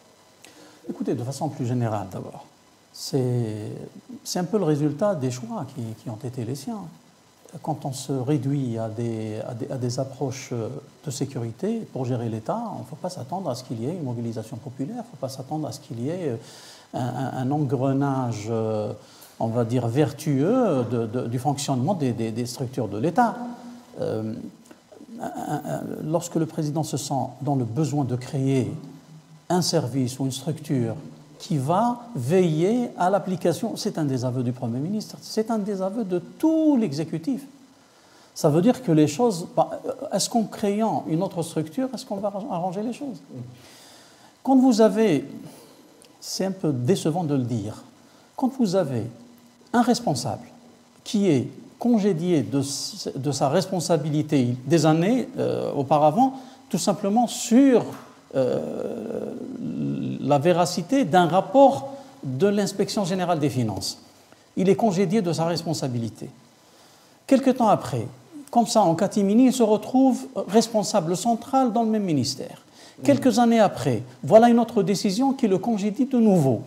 D: Écoutez, de façon plus générale d'abord, c'est un peu le résultat des choix qui, qui ont été les siens. Quand on se réduit à des, à des, à des approches de sécurité pour gérer l'État, il ne faut pas s'attendre à ce qu'il y ait une mobilisation populaire, il ne faut pas s'attendre à ce qu'il y ait un, un, un engrenage, on va dire, vertueux de, de, du fonctionnement des, des, des structures de l'État. Euh, lorsque le président se sent dans le besoin de créer un service ou une structure qui va veiller à l'application. C'est un désaveu du Premier ministre, c'est un désaveu de tout l'exécutif. Ça veut dire que les choses... Est-ce qu'en créant une autre structure, est-ce qu'on va arranger les choses? Quand vous avez... C'est un peu décevant de le dire. Quand vous avez un responsable qui est congédié de, de sa responsabilité des années euh, auparavant, tout simplement sur... Euh, la véracité d'un rapport de l'inspection générale des finances. Il est congédié de sa responsabilité. Quelque temps après, comme ça en catimini, il se retrouve responsable central dans le même ministère. Quelques années après, voilà une autre décision qui le congédie de nouveau.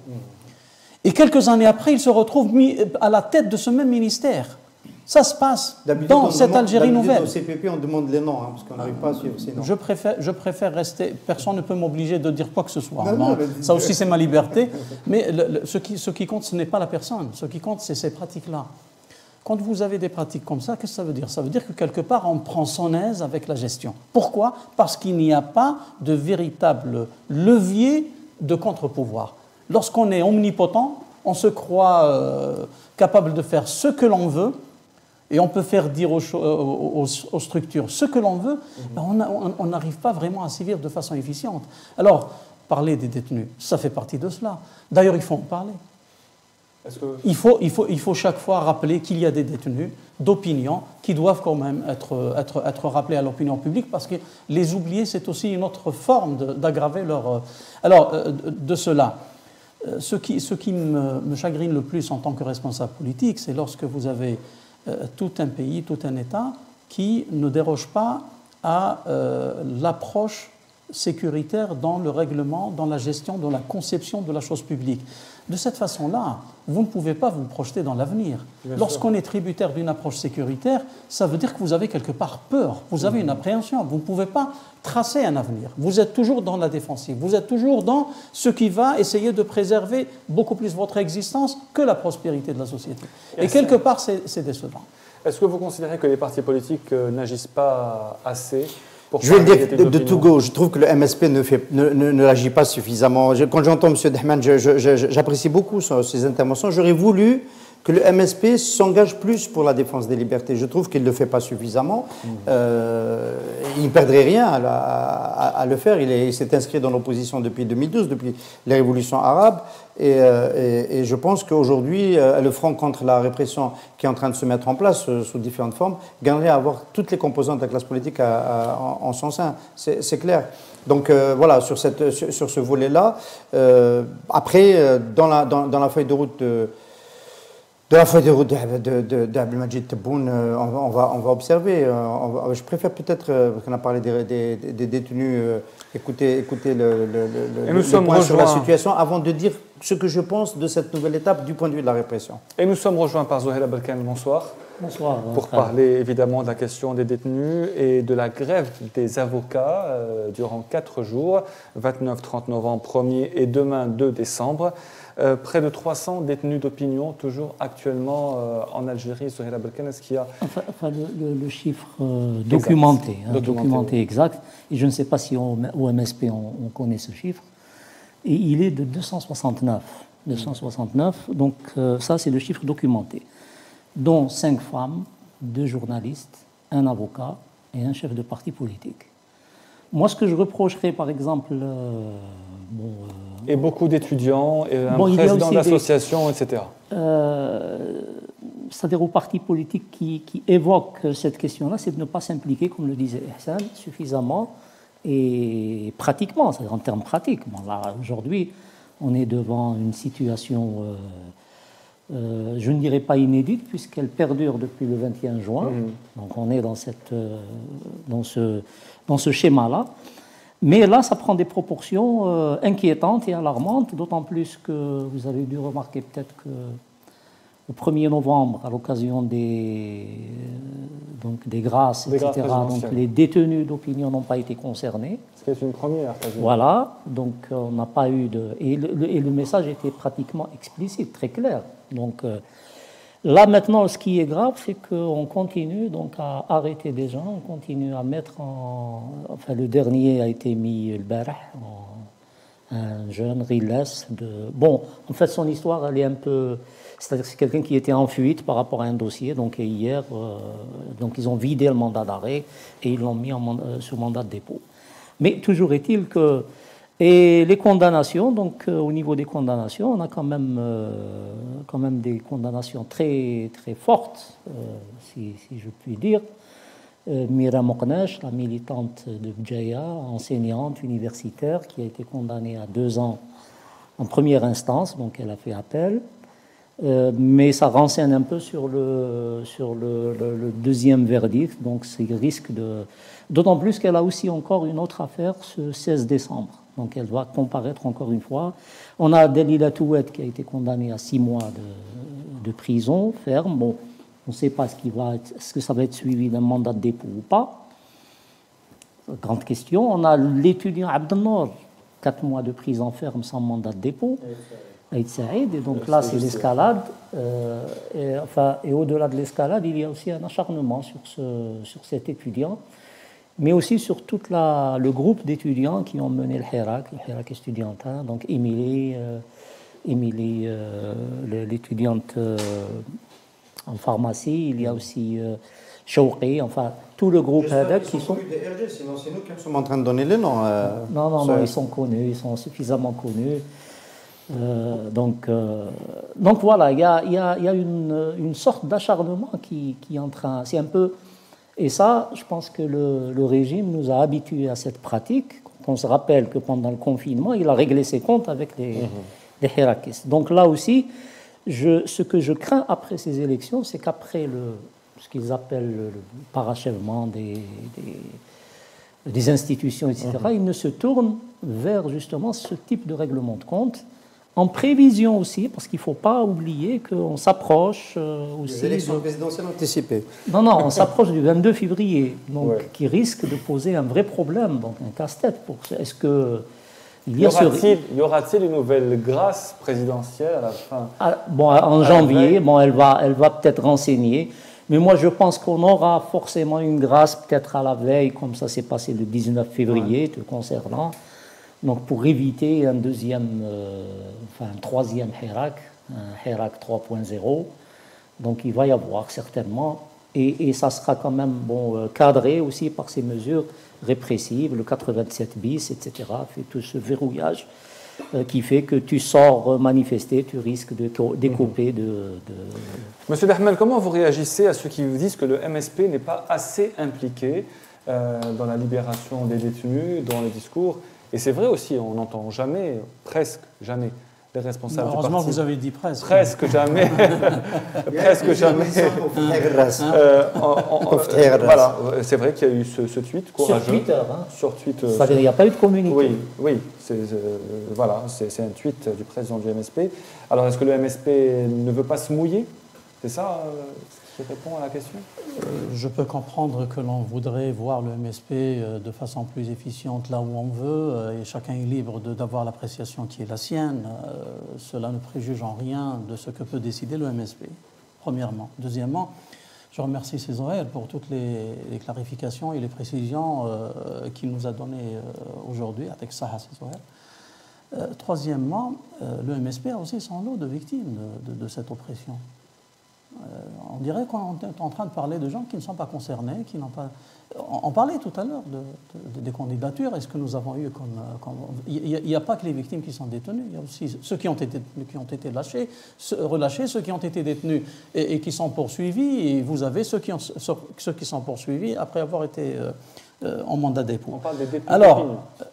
D: Et quelques années après, il se retrouve mis à la tête de ce même ministère. Ça se passe dans cette demande, Algérie nouvelle.
C: Au C P P, on demande les noms, hein, parce qu'on n'arrive pas à suivre ces noms.
D: Je préfère, je préfère rester... Personne ne peut m'obliger de dire quoi que ce soit. Non, non, non, ça aussi, c'est ma liberté. Mais le, le, ce, qui, ce qui compte, ce n'est pas la personne. Ce qui compte, c'est ces pratiques-là. Quand vous avez des pratiques comme ça, qu'est-ce que ça veut dire? Ça veut dire que quelque part, on prend son aise avec la gestion. Pourquoi? Parce qu'il n'y a pas de véritable levier de contre-pouvoir. Lorsqu'on est omnipotent, on se croit euh, capable de faire ce que l'on veut, et on peut faire dire aux, aux, aux structures ce que l'on veut, mm-hmm. on n'arrive pas vraiment à sévir de façon efficiente. Alors, parler des détenus, ça fait partie de cela. D'ailleurs, il faut en parler. Est-ce que... il, faut, il, faut, il faut chaque fois rappeler qu'il y a des détenus d'opinion qui doivent quand même être, être, être rappelés à l'opinion publique, parce que les oublier, c'est aussi une autre forme d'aggraver leur... Alors, de cela, ce qui, ce qui me, me chagrine le plus en tant que responsable politique, c'est lorsque vous avez... Euh, tout un pays, tout un État qui ne déroge pas à euh, l'approche sécuritaire dans le règlement, dans la gestion, dans la conception de la chose publique. De cette façon-là, vous ne pouvez pas vous projeter dans l'avenir. Lorsqu'on est tributaire d'une approche sécuritaire, ça veut dire que vous avez quelque part peur, vous avez une appréhension, vous ne pouvez pas tracer un avenir. Vous êtes toujours dans la défensive, vous êtes toujours dans ce qui va essayer de préserver beaucoup plus votre existence que la prospérité de la société. Et quelque part, c'est décevant.
B: Est-ce que vous considérez que les partis politiques n'agissent pas assez pour
C: Je vais le
B: parler
C: dire de, de tout go, je trouve que le M S P ne, fait, ne, ne, ne réagit pas suffisamment. Je, quand j'entends M. Dahman, j'apprécie beaucoup son, ses interventions. J'aurais voulu que le M S P s'engage plus pour la défense des libertés. Je trouve qu'il ne le fait pas suffisamment. Mmh. Euh, il ne perdrait rien à, la, à, à le faire. Il s'est inscrit dans l'opposition depuis deux mille douze, depuis les révolutions arabes. Et, euh, et, et je pense qu'aujourd'hui, euh, le front contre la répression qui est en train de se mettre en place euh, sous différentes formes gagnerait à avoir toutes les composantes de la classe politique à, à, en, en son sein. C'est clair. Donc euh, voilà, sur, cette, sur, sur ce volet-là. Euh, après, euh, dans, la, dans, dans la feuille de route de... De la feuille de route d'Abdelmajid Tebboune, euh, on, on, va, on va observer. Euh, on va, je préfère peut-être, euh, parce qu'on a parlé des, des, des détenus, euh, écouter, écouter le, le, le, le point sur la situation avant de dire ce que je pense de cette nouvelle étape du point de vue de la répression.
B: Et nous sommes rejoints par Zohaila Belkane, bonsoir.
D: Bonsoir.
B: Pour frère. parler évidemment de la question des détenus et de la grève des avocats euh, durant quatre jours, vingt-neuf trente novembre, premier et demain deux décembre. Euh, près de trois cents détenus d'opinion, toujours actuellement euh, en Algérie. Zohaila Belkane, est-ce qu'il y a...
E: Enfin, enfin le, le, le chiffre euh, documenté, exact. Hein, documenté, documenté oui. exact, et je ne sais pas si au, au M S P on, on connaît ce chiffre, et il est de deux cent soixante-neuf. deux cent soixante-neuf, donc euh, ça c'est le chiffre documenté, dont cinq femmes, deux journalistes, un avocat et un chef de parti politique. Moi, ce que je reprocherais, par exemple... Euh, bon, euh,
B: et beaucoup d'étudiants, et un bon, président d'association, et cetera.
E: Euh, C'est-à-dire aux partis politiques qui, qui évoquent cette question-là, c'est de ne pas s'impliquer, comme le disait Ihsan, suffisamment et pratiquement, c'est-à-dire en termes pratiques. Bon, là, aujourd'hui, on est devant une situation, euh, euh, je ne dirais pas inédite, puisqu'elle perdure depuis le vingt et un juin. Mmh. Donc on est dans, cette, euh, dans ce, dans ce schéma-là. Mais là, ça prend des proportions euh, inquiétantes et alarmantes, d'autant plus que vous avez dû remarquer peut-être que le premier novembre, à l'occasion des, euh, donc des grâces, des et cetera, donc les détenus d'opinion n'ont pas été concernés.
B: Ce qui est une première. Quasiment.
E: Voilà, donc on n'a pas eu de... Et le, et le message était pratiquement explicite, très clair. Donc euh, là, maintenant, ce qui est grave, c'est qu'on continue donc à arrêter des gens, on continue à mettre en... Enfin, le dernier a été mis le barah, un jeune Riles de... Bon, en fait, son histoire, elle est un peu... C'est-à-dire que c'est quelqu'un qui était en fuite par rapport à un dossier. Donc hier, euh, donc ils ont vidé le mandat d'arrêt et ils l'ont mis en mandat, euh, sous mandat de dépôt. Mais toujours est-il que... Et les condamnations, donc euh, au niveau des condamnations, on a quand même, euh, quand même des condamnations très, très fortes, euh, si, si je puis dire. Euh, Mira Moknesh, la militante de Bjaya, enseignante universitaire, qui a été condamnée à deux ans en première instance, donc elle a fait appel. Euh, mais ça renseigne un peu sur le, sur le, le, le deuxième verdict, donc c'est risque de... D'autant plus qu'elle a aussi encore une autre affaire ce seize décembre, donc elle doit comparaître encore une fois. On a Delila Touet qui a été condamnée à six mois de, de prison ferme. Bon, on ne sait pas ce qui va être, est-ce que ça va être suivi d'un mandat de dépôt ou pas. Grande question. On a l'étudiant Abdelnour, quatre mois de prison ferme sans mandat de dépôt. Aïd Saïd, et donc là c'est l'escalade, euh, et, enfin, et au-delà de l'escalade, il y a aussi un acharnement sur, ce, sur cet étudiant, mais aussi sur tout le groupe d'étudiants qui ont mené le Hirak, le Hirak estudiantin, donc Émilie, euh, Émilie euh, l'étudiante euh, en pharmacie, il y a aussi euh, Chouqi, enfin tout le groupe Hadak qui sont...
C: Des R G, sinon c'est nous qui sommes en train de donner les noms. Euh,
E: non, non, non, ils sont connus, ils sont suffisamment connus. Euh, donc, euh, donc voilà, il y a, y a, y a une, une sorte d'acharnement qui, qui est en train... C'est un peu... Et ça, je pense que le, le régime nous a habitués à cette pratique. On se rappelle que pendant le confinement, il a réglé ses comptes avec les, mmh. les hirakistes. Donc là aussi, je, ce que je crains après ces élections, c'est qu'après le, ce qu'ils appellent le, le parachèvement des, des, des institutions, et cetera, mmh. ils ne se tournent vers justement ce type de règlement de compte, en prévision aussi, parce qu'il ne faut pas oublier qu'on s'approche euh, aussi...
C: Les élections
E: de...
C: présidentielles anticipées.
E: Non, non, on s'approche du vingt-deux février, donc, ouais. qui risque de poser un vrai problème, donc un casse-tête. Pour... Est-ce que...
B: Il y, aura-t-il, ce... y aura-t-il une nouvelle grâce présidentielle à la fin?
E: Ah, bon, en janvier, bon, elle va, elle va peut-être renseigner. Mais moi, je pense qu'on aura forcément une grâce, peut-être à la veille, comme ça s'est passé le dix-neuf février, te concernant. Donc, pour éviter un deuxième, euh, enfin, un troisième Hirak, un Hirak trois point zéro. Donc, il va y avoir certainement, et, et ça sera quand même bon, euh, cadré aussi par ces mesures répressives, le quatre-vingt-sept bis, et cetera, fait tout ce verrouillage euh, qui fait que tu sors manifester, tu risques de découper de, de...
B: Monsieur Dahman, comment vous réagissez à ceux qui vous disent que le M S P n'est pas assez impliqué euh, dans la libération des détenus, dans les discours? Et c'est vrai aussi, on n'entend jamais, presque jamais, les responsables du parti.
D: Heureusement que vous avez dit presque.
B: Presque jamais. Presque jamais. euh, en, en, euh, voilà, c'est vrai qu'il y a eu ce, ce tweet courageux.
E: Sur Twitter, hein.
B: Sur Twitter.
E: Ça veut dire, il n'y a pas eu de communiqué.
B: Oui, oui, c'est euh, voilà, c'est un tweet du président du M S P. Alors, est-ce que le M S P ne veut pas se mouiller? C'est ça euh, qui répond à la question?
D: euh, Je peux comprendre que l'on voudrait voir le M S P euh, de façon plus efficiente là où on veut, euh, et chacun est libre d'avoir l'appréciation qui est la sienne. Euh, cela ne préjuge en rien de ce que peut décider le M S P, premièrement. Deuxièmement, je remercie Césaire pour toutes les, les clarifications et les précisions euh, qu'il nous a données euh, aujourd'hui, avec Saha Césaire. Euh, troisièmement, euh, le M S P a aussi son lot de victimes de, de, de cette oppression. Euh, on dirait qu'on est en train de parler de gens qui ne sont pas concernés, qui n'ont pas... On, on parlait tout à l'heure de, de, des candidatures. Est-ce que nous avons eu comme... comme... Il n'y a, a pas que les victimes qui sont détenues, il y a aussi ceux qui ont été, qui ont été lâchés, ceux, relâchés, ceux qui ont été détenus et, et qui sont poursuivis, et vous avez ceux qui, ont, ceux qui sont poursuivis après avoir été euh, euh, en mandat dépôt.
B: On parle des détenus.
D: Alors,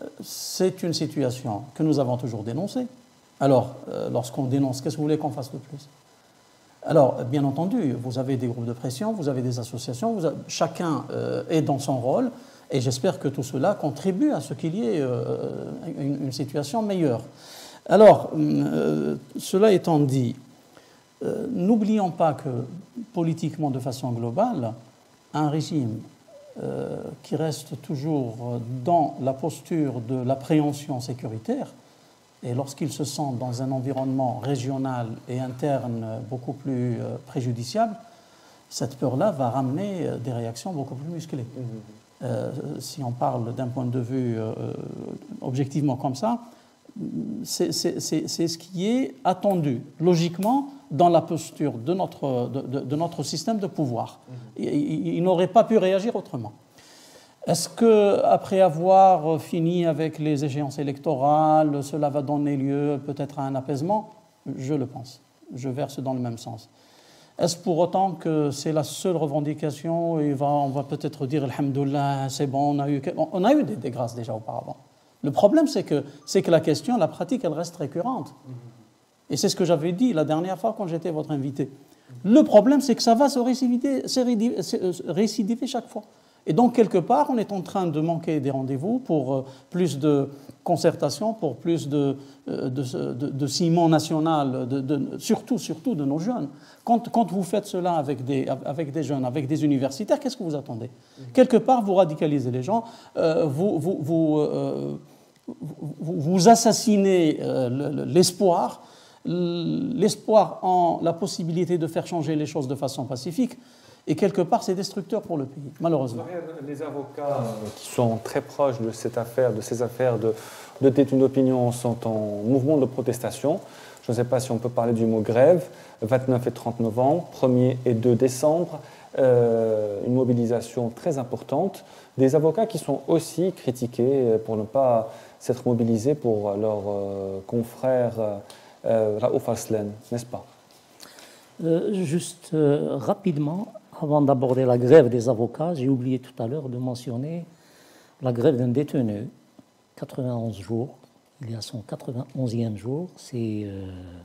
D: c'est une situation que nous avons toujours dénoncée. Alors, euh, lorsqu'on dénonce, qu'est-ce que vous voulez qu'on fasse de plus? Alors, bien entendu, vous avez des groupes de pression, vous avez des associations, vous avez, chacun euh, est dans son rôle, et j'espère que tout cela contribue à ce qu'il y ait euh, une, une situation meilleure. Alors, euh, cela étant dit, euh, n'oublions pas que, politiquement, de façon globale, un régime euh, qui reste toujours dans la posture de l'appréhension sécuritaire, et lorsqu'il se sent dans un environnement régional et interne beaucoup plus euh, préjudiciable, cette peur-là va ramener euh, des réactions beaucoup plus musclées. Mmh. Euh, si on parle d'un point de vue euh, objectivement comme ça, c'est ce qui est attendu logiquement dans la posture de notre, de, de, de notre système de pouvoir. Mmh. Il, il, il n'aurait pas pu réagir autrement. Est-ce qu'après avoir fini avec les échéances électorales, cela va donner lieu peut-être à un apaisement? Je le pense. Je verse dans le même sens. Est-ce pour autant que c'est la seule revendication et va, on va peut-être dire alhamdoulilah, c'est bon, on a eu, on a eu des, des grâces déjà auparavant. Le problème, c'est que, c'est que la question, la pratique, elle reste récurrente. Et c'est ce que j'avais dit la dernière fois quand j'étais votre invité. Le problème, c'est que ça va se récidiver, se récidiver chaque fois. Et donc, quelque part, on est en train de manquer des rendez-vous pour euh, plus de concertation, pour plus de, euh, de, de, de ciment national, de, de, surtout, surtout de nos jeunes. Quand, quand vous faites cela avec des, avec des jeunes, avec des universitaires, qu'est-ce que vous attendez? Mmh. Quelque part, vous radicalisez les gens, euh, vous, vous, vous, euh, vous, vous assassinez euh, l'espoir, l'espoir en la possibilité de faire changer les choses de façon pacifique. Et quelque part, c'est destructeur pour le pays, malheureusement.
B: Les avocats qui sont très proches de cette affaire, de ces affaires de, de détenus d'opinion, sont en mouvement de protestation. Je ne sais pas si on peut parler du mot grève. vingt-neuf et trente novembre, premier et deux décembre, euh, une mobilisation très importante. Des avocats qui sont aussi critiqués pour ne pas s'être mobilisés pour leurs euh, confrères euh, Raouf Arslan, n'est-ce pas?
E: euh, Juste euh, rapidement. Avant d'aborder la grève des avocats, j'ai oublié tout à l'heure de mentionner la grève d'un détenu, quatre-vingt-onze jours, il y a son quatre-vingt-onzième jour, c'est euh,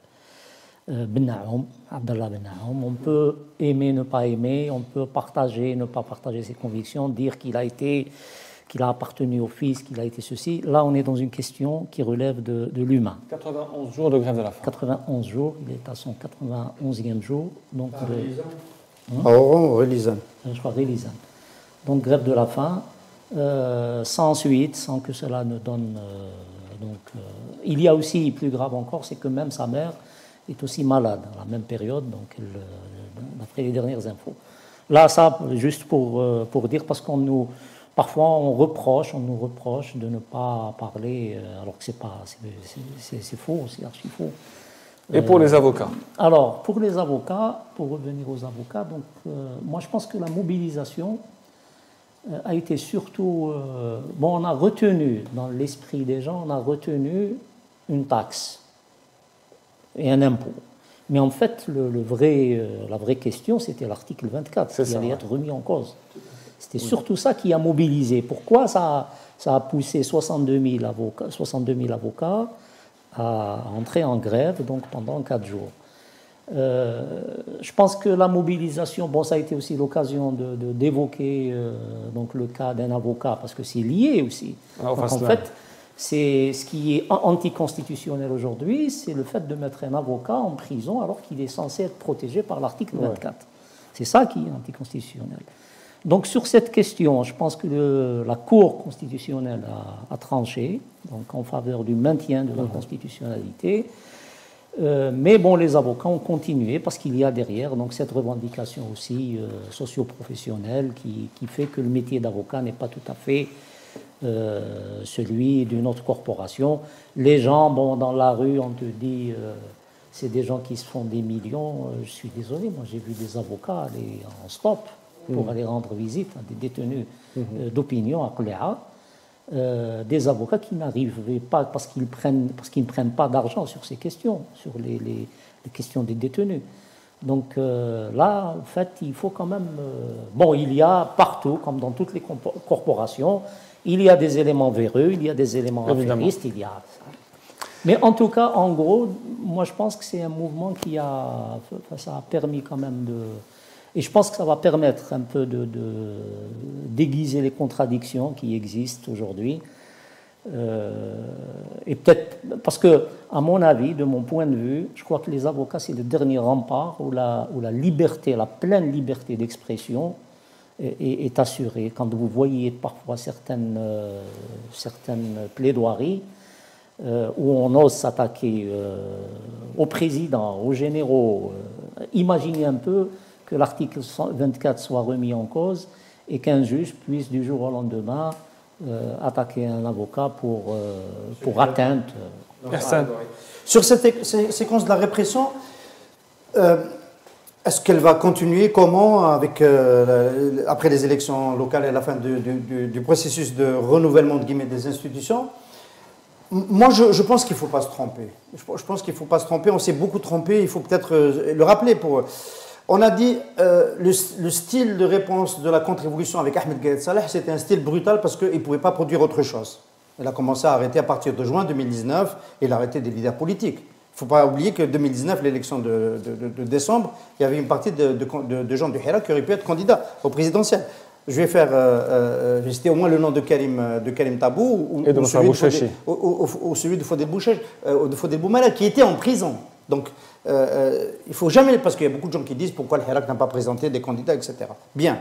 E: euh, Ben Naoum, Abdallah Ben Naoum. On peut aimer, ne pas aimer, on peut partager, ne pas partager ses convictions, dire qu'il a été, qu'il a appartenu au fils, qu'il a été ceci. Là, on est dans une question qui relève de, de l'humain.
B: quatre-vingt-onze jours de grève de la faim.
E: quatre-vingt-onze jours, il est à son quatre-vingt-onzième jour. Donc,
C: ah,
E: de,
C: Hein? Oh, Relisane.
E: Je crois Relisane. Donc, grève de la faim, euh, sans suite, sans que cela ne donne. Euh, donc, euh, il y a aussi, plus grave encore, c'est que même sa mère est aussi malade à la même période, donc elle, euh, d'après les dernières infos. Là, ça, juste pour, euh, pour dire, parce qu'on nous, parfois on reproche, on nous reproche de ne pas parler, euh, alors que c'est pas, c'est faux, c'est archi faux.
B: Et pour les avocats?
E: Alors, pour les avocats, pour revenir aux avocats, donc, euh, moi je pense que la mobilisation euh, a été surtout... Euh, bon, on a retenu, dans l'esprit des gens, on a retenu une taxe et un impôt. Mais en fait, le, le vrai, euh, la vraie question, c'était l'article vingt-quatre qui ça, allait ouais. être remis en cause. C'était oui. surtout ça qui a mobilisé. Pourquoi ça, ça a poussé soixante-deux mille avocats, soixante-deux mille avocats à entrer en grève donc pendant quatre jours. Euh, je pense que la mobilisation, bon, ça a été aussi l'occasion de, de, d'évoquer euh, donc le cas d'un avocat, parce que c'est lié aussi.
B: Alors,
E: donc, en là. fait, c'est ce qui est anticonstitutionnel aujourd'hui, c'est le fait de mettre un avocat en prison alors qu'il est censé être protégé par l'article vingt-quatre. Ouais. C'est ça qui est anticonstitutionnel. Donc sur cette question, je pense que le, la Cour constitutionnelle a, a tranché, donc en faveur du maintien de la constitutionnalité. Euh, mais bon, les avocats ont continué parce qu'il y a derrière donc cette revendication aussi euh, socio-professionnelle qui, qui fait que le métier d'avocat n'est pas tout à fait euh, celui d'une autre corporation. Les gens, bon, dans la rue, on te dit, euh, c'est des gens qui se font des millions. Je suis désolé, moi j'ai vu des avocats aller en stop pour mmh. aller rendre visite à des détenus mmh. euh, d'opinion à Qléa, euh, des avocats qui n'arrivaient pas, parce qu'ils prennent, parce qu'ils ne prennent pas d'argent sur ces questions, sur les, les, les questions des détenus. Donc euh, là, en fait, il faut quand même... Euh, bon, il y a partout, comme dans toutes les corporations, il y a des éléments véreux, il y a des éléments affairistes, il y a... Mais en tout cas, en gros, moi je pense que c'est un mouvement qui a... Ça a permis quand même de... Et je pense que ça va permettre un peu de, de déguiser les contradictions qui existent aujourd'hui. Euh, et peut-être, parce que, à mon avis, de mon point de vue, je crois que les avocats, c'est le dernier rempart où la, où la liberté, la pleine liberté d'expression est, est, est assurée. Quand vous voyez parfois certaines, euh, certaines plaidoiries euh, où on ose s'attaquer euh, au président, aux généraux, euh, imaginez un peu que l'article vingt-quatre soit remis en cause et qu'un juge puisse du jour au lendemain euh, attaquer un avocat pour, euh, pour atteinte.
C: Personne. Sur cette séquence de la répression, euh, est-ce qu'elle va continuer? Comment avec, euh, après les élections locales et la fin du, du, du processus de renouvellement de guillemets des institutions? Moi, je, je pense qu'il ne faut pas se tromper. Je, je pense qu'il ne faut pas se tromper. On s'est beaucoup trompé. Il faut peut-être euh, le rappeler pour... On a dit euh, le, le style de réponse de la contre-révolution avec Ahmed Gaïd Saleh, c'était un style brutal parce qu'il ne pouvait pas produire autre chose. Il a commencé à arrêter à partir de juin deux mille dix-neuf et il a arrêté des leaders politiques. Il ne faut pas oublier que deux mille dix-neuf, l'élection de, de, de, de décembre, il y avait une partie de, de, de, de gens du Hira qui auraient pu être candidats au présidentiel. Je vais faire, euh, euh, citer au moins le nom de Karim, de Karim Tabou ou,
B: et de
C: ou, celui, de
B: Fodé,
C: ou, ou, ou celui de Fodé Bouchèche, euh, de Fodé Boumala, qui était en prison. Donc, euh, euh, il ne faut jamais, parce qu'il y a beaucoup de gens qui disent pourquoi le Hirak n'a pas présenté des candidats, et cetera. Bien.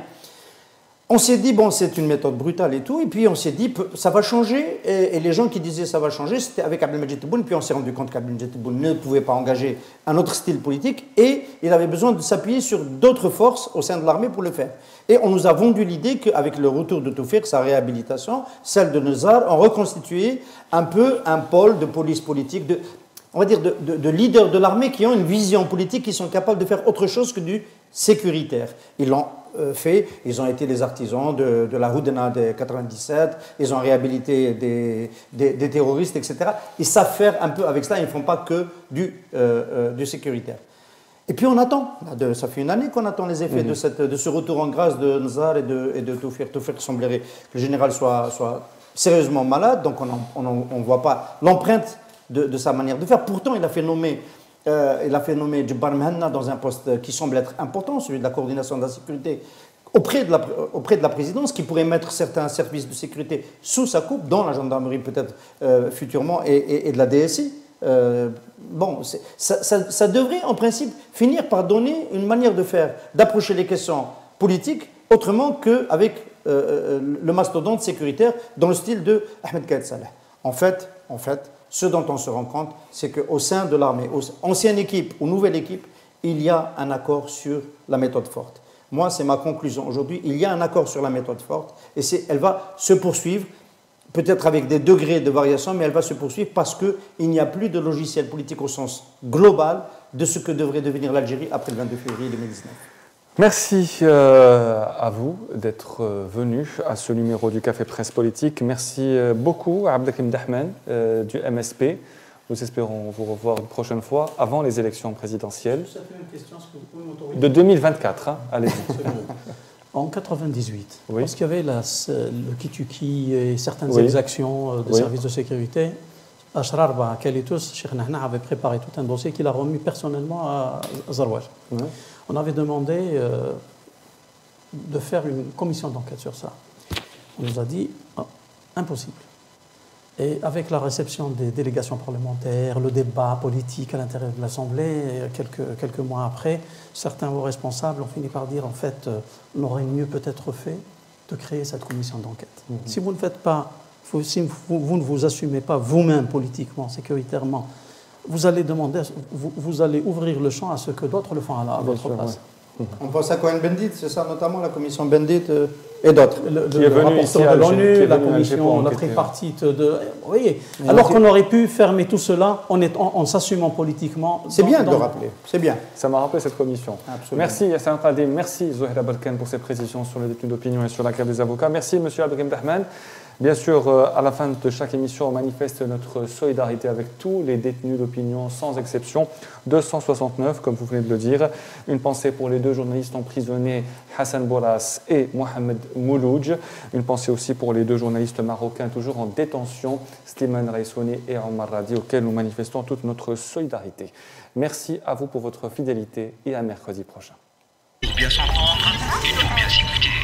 C: On s'est dit, bon, c'est une méthode brutale et tout, et puis on s'est dit, ça va changer, et, et les gens qui disaient ça va changer, c'était avec Abdelmajid Tebboune, puis on s'est rendu compte qu'Abdelmajid Tebboune ne pouvait pas engager un autre style politique, et il avait besoin de s'appuyer sur d'autres forces au sein de l'armée pour le faire. Et on nous a vendu l'idée qu'avec le retour de Toufik, sa réhabilitation, celle de Nezar, on reconstituait un peu un pôle de police politique, de... on va dire, de, de, de leaders de l'armée qui ont une vision politique, qui sont capables de faire autre chose que du sécuritaire. Ils l'ont euh, fait, ils ont été les artisans de, de la Houdena de quatre-vingt-dix-sept, ils ont réhabilité des, des, des terroristes, et cetera. Ils savent faire un peu avec cela, ils ne font pas que du, euh, euh, du sécuritaire. Et puis on attend, ça fait une année qu'on attend les effets mmh. de, cette, de ce retour en grâce de Nezar et de, et de Toufik. Toufik semblerait que le général soit, soit sérieusement malade, donc on ne voit pas l'empreinte De, de sa manière de faire. Pourtant, il a fait nommer, euh, il a fait nommer Djibbar Mehanna dans un poste qui semble être important, celui de la coordination de la sécurité, auprès de la, auprès de la présidence, qui pourrait mettre certains services de sécurité sous sa coupe, dont la gendarmerie peut-être euh, futurement, et, et, et de la D S I. Euh, bon, ça, ça, ça devrait en principe finir par donner une manière de faire, d'approcher les questions politiques autrement qu'avec euh, le mastodonte sécuritaire dans le style de Ahmed Gaïd Saleh. En fait, en fait, ce dont on se rend compte, c'est qu'au sein de l'armée, ancienne équipe ou nouvelle équipe, il y a un accord sur la méthode forte. Moi, c'est ma conclusion. Aujourd'hui, il y a un accord sur la méthode forte et elle va se poursuivre, peut-être avec des degrés de variation, mais elle va se poursuivre parce qu'il n'y a plus de logiciel politique au sens global de ce que devrait devenir l'Algérie après le vingt-deux février deux mille dix-neuf.
B: Merci euh, à vous d'être euh, venu à ce numéro du Café Presse Politique. Merci euh, beaucoup à Abdelkrim Dahman euh, du M S P. Nous espérons vous revoir une prochaine fois avant les élections présidentielles.
D: Une question, est-ce que vous pouvez m'autoriser ?
B: De deux mille vingt-quatre, hein, allez-y.
D: En quatre-vingt-dix-huit,
B: Oui.
D: lorsqu'il y avait la, le Kituki et certaines
B: Oui.
D: exactions des
B: Oui.
D: services de sécurité, Ashrar Ba Kalitus, Cheikh Nahna avait préparé tout un dossier qu'il a remis personnellement à Zarouaj.
B: Oui.
D: On avait demandé euh, de faire une commission d'enquête sur ça. On nous a dit ah, impossible. Et avec la réception des délégations parlementaires, le débat politique à l'intérieur de l'Assemblée, quelques, quelques mois après, certains hauts responsables ont fini par dire en fait, euh, on aurait mieux peut-être fait de créer cette commission d'enquête. Mm-hmm. Si vous ne faites pas, si vous, vous ne vous assumez pas vous-même politiquement, sécuritairement, vous allez demander, vous, vous allez ouvrir le champ à ce que d'autres le font à, la, à votre
B: sûr,
D: place.
B: Ouais.
C: On pense à Cohen-Bendit, c'est ça, notamment la commission Bendit euh, et d'autres.
D: Le,
B: qui
D: le,
B: est
D: le
B: venu
D: rapporteur
B: ici à
D: de l'ONU, la commission, la
B: enquêter.
D: tripartite de... Oui, alors qu'on aurait pu fermer tout cela en, en, en s'assumant politiquement.
C: C'est bien
D: dans,
C: de le rappeler, c'est bien.
B: Ça m'a rappelé cette commission.
C: Absolument.
B: Merci Yassin Qadim, merci Zohra Balkan pour ces précisions sur les détenus d'opinion et sur la grève des avocats. Merci M. Abdelkrim Dahman. Bien sûr, à la fin de chaque émission, on manifeste notre solidarité avec tous les détenus d'opinion, sans exception. deux cent soixante-neuf, comme vous venez de le dire. Une pensée pour les deux journalistes emprisonnés, Hassan Boras et Mohamed Mouloudj. Une pensée aussi pour les deux journalistes marocains toujours en détention, Slimane Raissoni et Omar Radi, auxquels nous manifestons toute notre solidarité. Merci à vous pour votre fidélité et à mercredi prochain.
A: Pour bien s'entendre, il faut bien s'écouter.